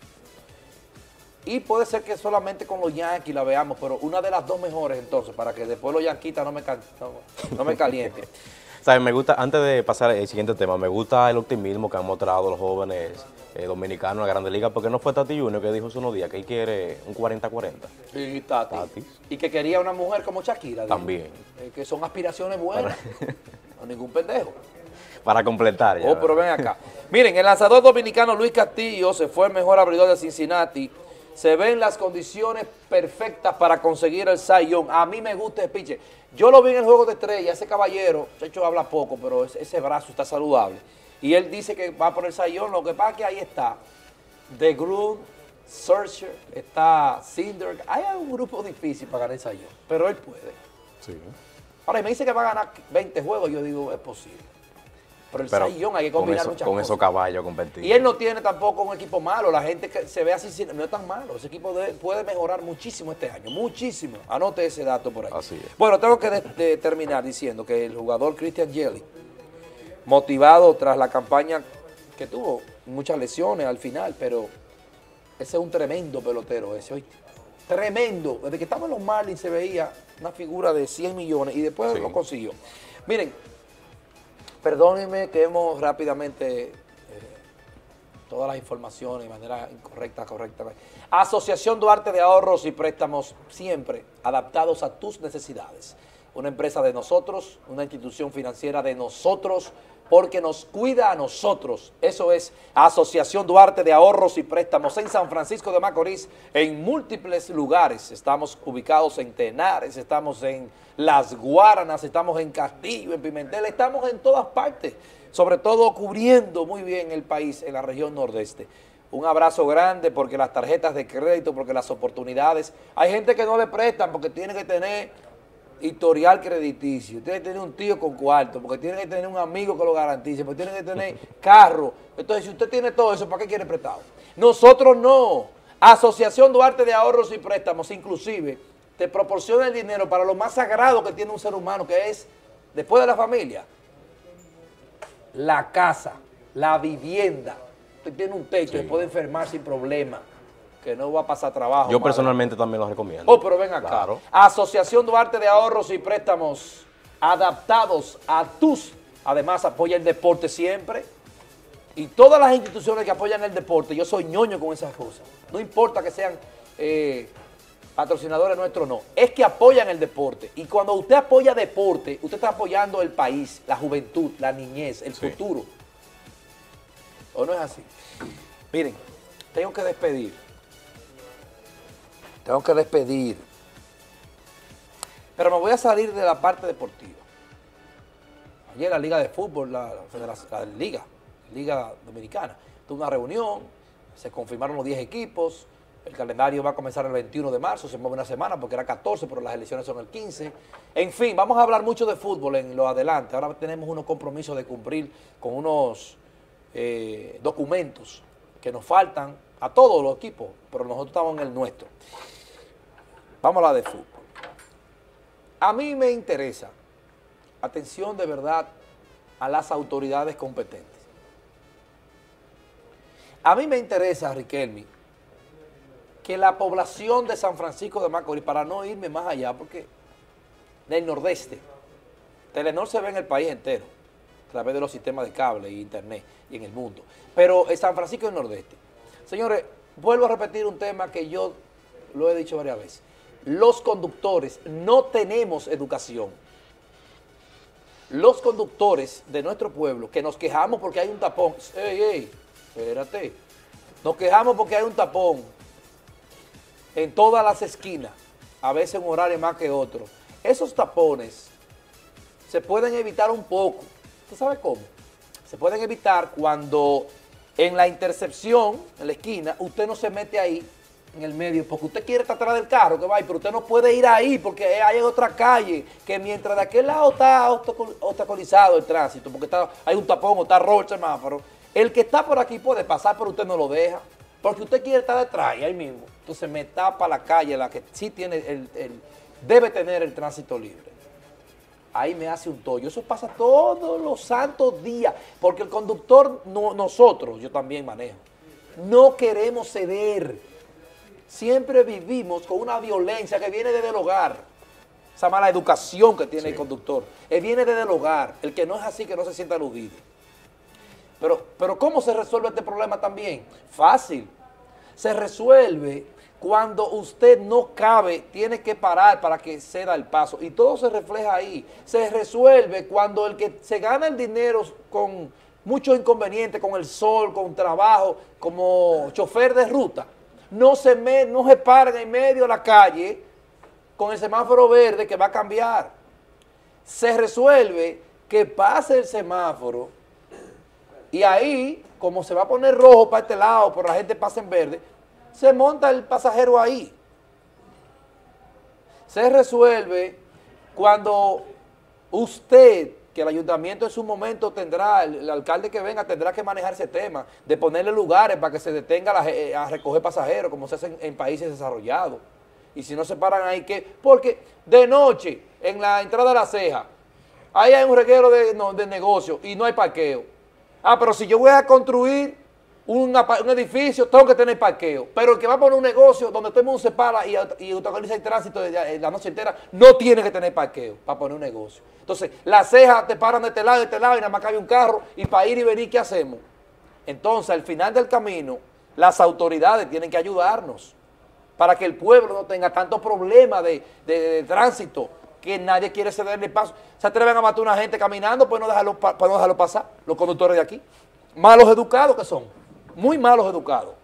Y puede ser que solamente con los Yankees la veamos, pero una de las dos mejores entonces, para que después los yanquitas no me, cal- no, no me calienten. ¿Sabes? Me gusta, antes de pasar al siguiente tema, me gusta el optimismo que han mostrado los jóvenes eh, dominicanos en la Grande Liga, porque no fue Tati Junior que dijo hace unos días que él quiere un cuarenta cuarenta. Y, Tati. Tatis. Y que quería una mujer como Shakira. dijo. También. Eh, que son aspiraciones buenas. No ningún pendejo. para completar. Ya, oh, pero ven acá. Miren, el lanzador dominicano Luis Castillo se fue el mejor abridor de Cincinnati. Se ven las condiciones perfectas para conseguir el Cy Young. A mí me gusta el pitcher. Yo lo vi en el Juego de Estrellas, ese caballero, de hecho habla poco, pero ese, ese brazo está saludable. Y él dice que va por el Cy Young. Lo que pasa es que ahí está The Groom, Searcher, está Cinder. Hay un grupo difícil para ganar el Cy Young, pero él puede. Sí. Ahora, y me dice que va a ganar veinte juegos, yo digo, es posible. Pero el Pero Cy Young hay que combinar con eso, muchas con cosas. esos caballos competir. Y él no tiene tampoco un equipo malo. La gente que se ve así, no es tan malo. Ese equipo de, puede mejorar muchísimo este año. Muchísimo. Anote ese dato por ahí. Así es. Bueno, tengo que de, de terminar diciendo que el jugador Christian Yelich, motivado tras la campaña que tuvo muchas lesiones al final, pero ese es un tremendo pelotero ese, ¿oíste? Tremendo. Desde que estaba en los Marlins se veía una figura de cien millones y después Sí. lo consiguió. Miren, perdónenme que hemos rápidamente eh, todas las informaciones de manera incorrecta, correcta. Asociación Duarte de Ahorros y Préstamos, siempre adaptados a tus necesidades. Una empresa de nosotros, una institución financiera de nosotros, porque nos cuida a nosotros. Eso es Asociación Duarte de Ahorros y Préstamos en San Francisco de Macorís, en múltiples lugares. Estamos ubicados en Tenares, estamos en Las Guaranas, estamos en Castillo, en Pimentel, estamos en todas partes, sobre todo cubriendo muy bien el país en la región nordeste. Un abrazo grande porque las tarjetas de crédito, porque las oportunidades, hay gente que no le prestan porque tiene que tener historial crediticio, tiene que tener un tío con cuarto, porque tiene que tener un amigo que lo garantice, porque tiene que tener carro. Entonces, si usted tiene todo eso, ¿para qué quiere prestado? Nosotros no. Asociación Duarte de Ahorros y Préstamos, inclusive, te proporciona el dinero para lo más sagrado que tiene un ser humano, que es, después de la familia, la casa, la vivienda. Usted tiene un techo, Sí. se puede enfermar sin problema, que no va a pasar trabajo. Yo madre. personalmente también lo recomiendo. Oh, pero ven acá. Claro. Asociación Duarte de Ahorros y Préstamos adaptados a tus. Además, apoya el deporte siempre. Y todas las instituciones que apoyan el deporte, yo soy ñoño con esas cosas. No importa que sean eh, patrocinadores nuestros, no. Es que apoyan el deporte. Y cuando usted apoya deporte, usted está apoyando el país, la juventud, la niñez, el Sí. futuro. ¿O no es así? Miren, tengo que despedir. Tengo que despedir. Pero me voy a salir de la parte deportiva. Ayer la Liga de Fútbol, la, la, Federación- la Liga, Liga Dominicana, tuvo una reunión, se confirmaron los diez equipos, el calendario va a comenzar el veintiuno de marzo, se mueve una semana porque era catorce, pero las elecciones son el quince. En fin, vamos a hablar mucho de fútbol en lo adelante. Ahora tenemos unos compromisos de cumplir con unos eh, documentos que nos faltan a todos los equipos, pero nosotros estamos en el nuestro. Vamos a hablar de fútbol. A mí me interesa, atención de verdad a las autoridades competentes. A mí me interesa, Riquelme, que la población de San Francisco de Macorís, para no irme más allá, porque del nordeste, Telenor se ve en el país entero, a través de los sistemas de cable y internet y en el mundo, pero en San Francisco del Nordeste. Señores, vuelvo a repetir un tema que yo lo he dicho varias veces. Los conductores no tenemos educación. Los conductores de nuestro pueblo, que nos quejamos porque hay un tapón, ey, ey, espérate, nos quejamos porque hay un tapón en todas las esquinas, a veces un horario más que otro. Esos tapones se pueden evitar un poco. ¿Usted sabe cómo? Se pueden evitar cuando en la intercepción, en la esquina, usted no se mete ahí en el medio, porque usted quiere estar atrás del carro, que va ahí, pero usted no puede ir ahí, porque hay otra calle, que mientras de aquel lado está obstaculizado el tránsito, porque está, hay un tapón o está rojo el semáforo, el que está por aquí puede pasar, pero usted no lo deja, porque usted quiere estar detrás, y ahí mismo. Entonces me tapa la calle, la que sí tiene, el, el, debe tener el tránsito libre. Ahí me hace un tollo. Eso pasa todos los santos días, porque el conductor, no, nosotros, yo también manejo, no queremos ceder. Siempre vivimos con una violencia que viene desde el hogar. Esa mala educación que tiene sí. el conductor. Él viene desde el hogar. El que no es así, que no se sienta aludido. Pero, pero ¿cómo se resuelve este problema también? Fácil. Se resuelve Cuando usted no cabe, tiene que parar para que ceda el paso. Y todo se refleja ahí. Se resuelve cuando el que se gana el dinero con muchos inconvenientes, con el sol, con trabajo, como chofer de ruta, no se, me, no se paran en medio de la calle con el semáforo verde que va a cambiar. Se resuelve que pase el semáforo y ahí, como se va a poner rojo para este lado, pero la gente pasa en verde, se monta el pasajero ahí. Se resuelve cuando usted, que el ayuntamiento en su momento tendrá, el, el alcalde que venga tendrá que manejar ese tema, de ponerle lugares para que se detenga la, a recoger pasajeros, como se hace en, en países desarrollados. Y si no se paran ahí, ¿qué? Porque de noche, en la entrada de la ceja, ahí hay un reguero de, no, de negocio y no hay parqueo. Ah, pero si yo voy a construir Una, un edificio, tengo que tener parqueo. Pero el que va a poner un negocio donde todo el mundo se para y, y utiliza el tránsito de, de, de la noche entera, no tiene que tener parqueo para poner un negocio. Entonces, las cejas te paran de este lado y de este lado y nada más cabe un carro y para ir y venir, ¿qué hacemos? Entonces, al final del camino, las autoridades tienen que ayudarnos para que el pueblo no tenga tantos problemas de, de, de tránsito que nadie quiere cederle paso. Se atreven a matar a una gente caminando, pues no dejarlo, para no dejarlo pasar, los conductores de aquí. Malos educados que son. Muy malos educados.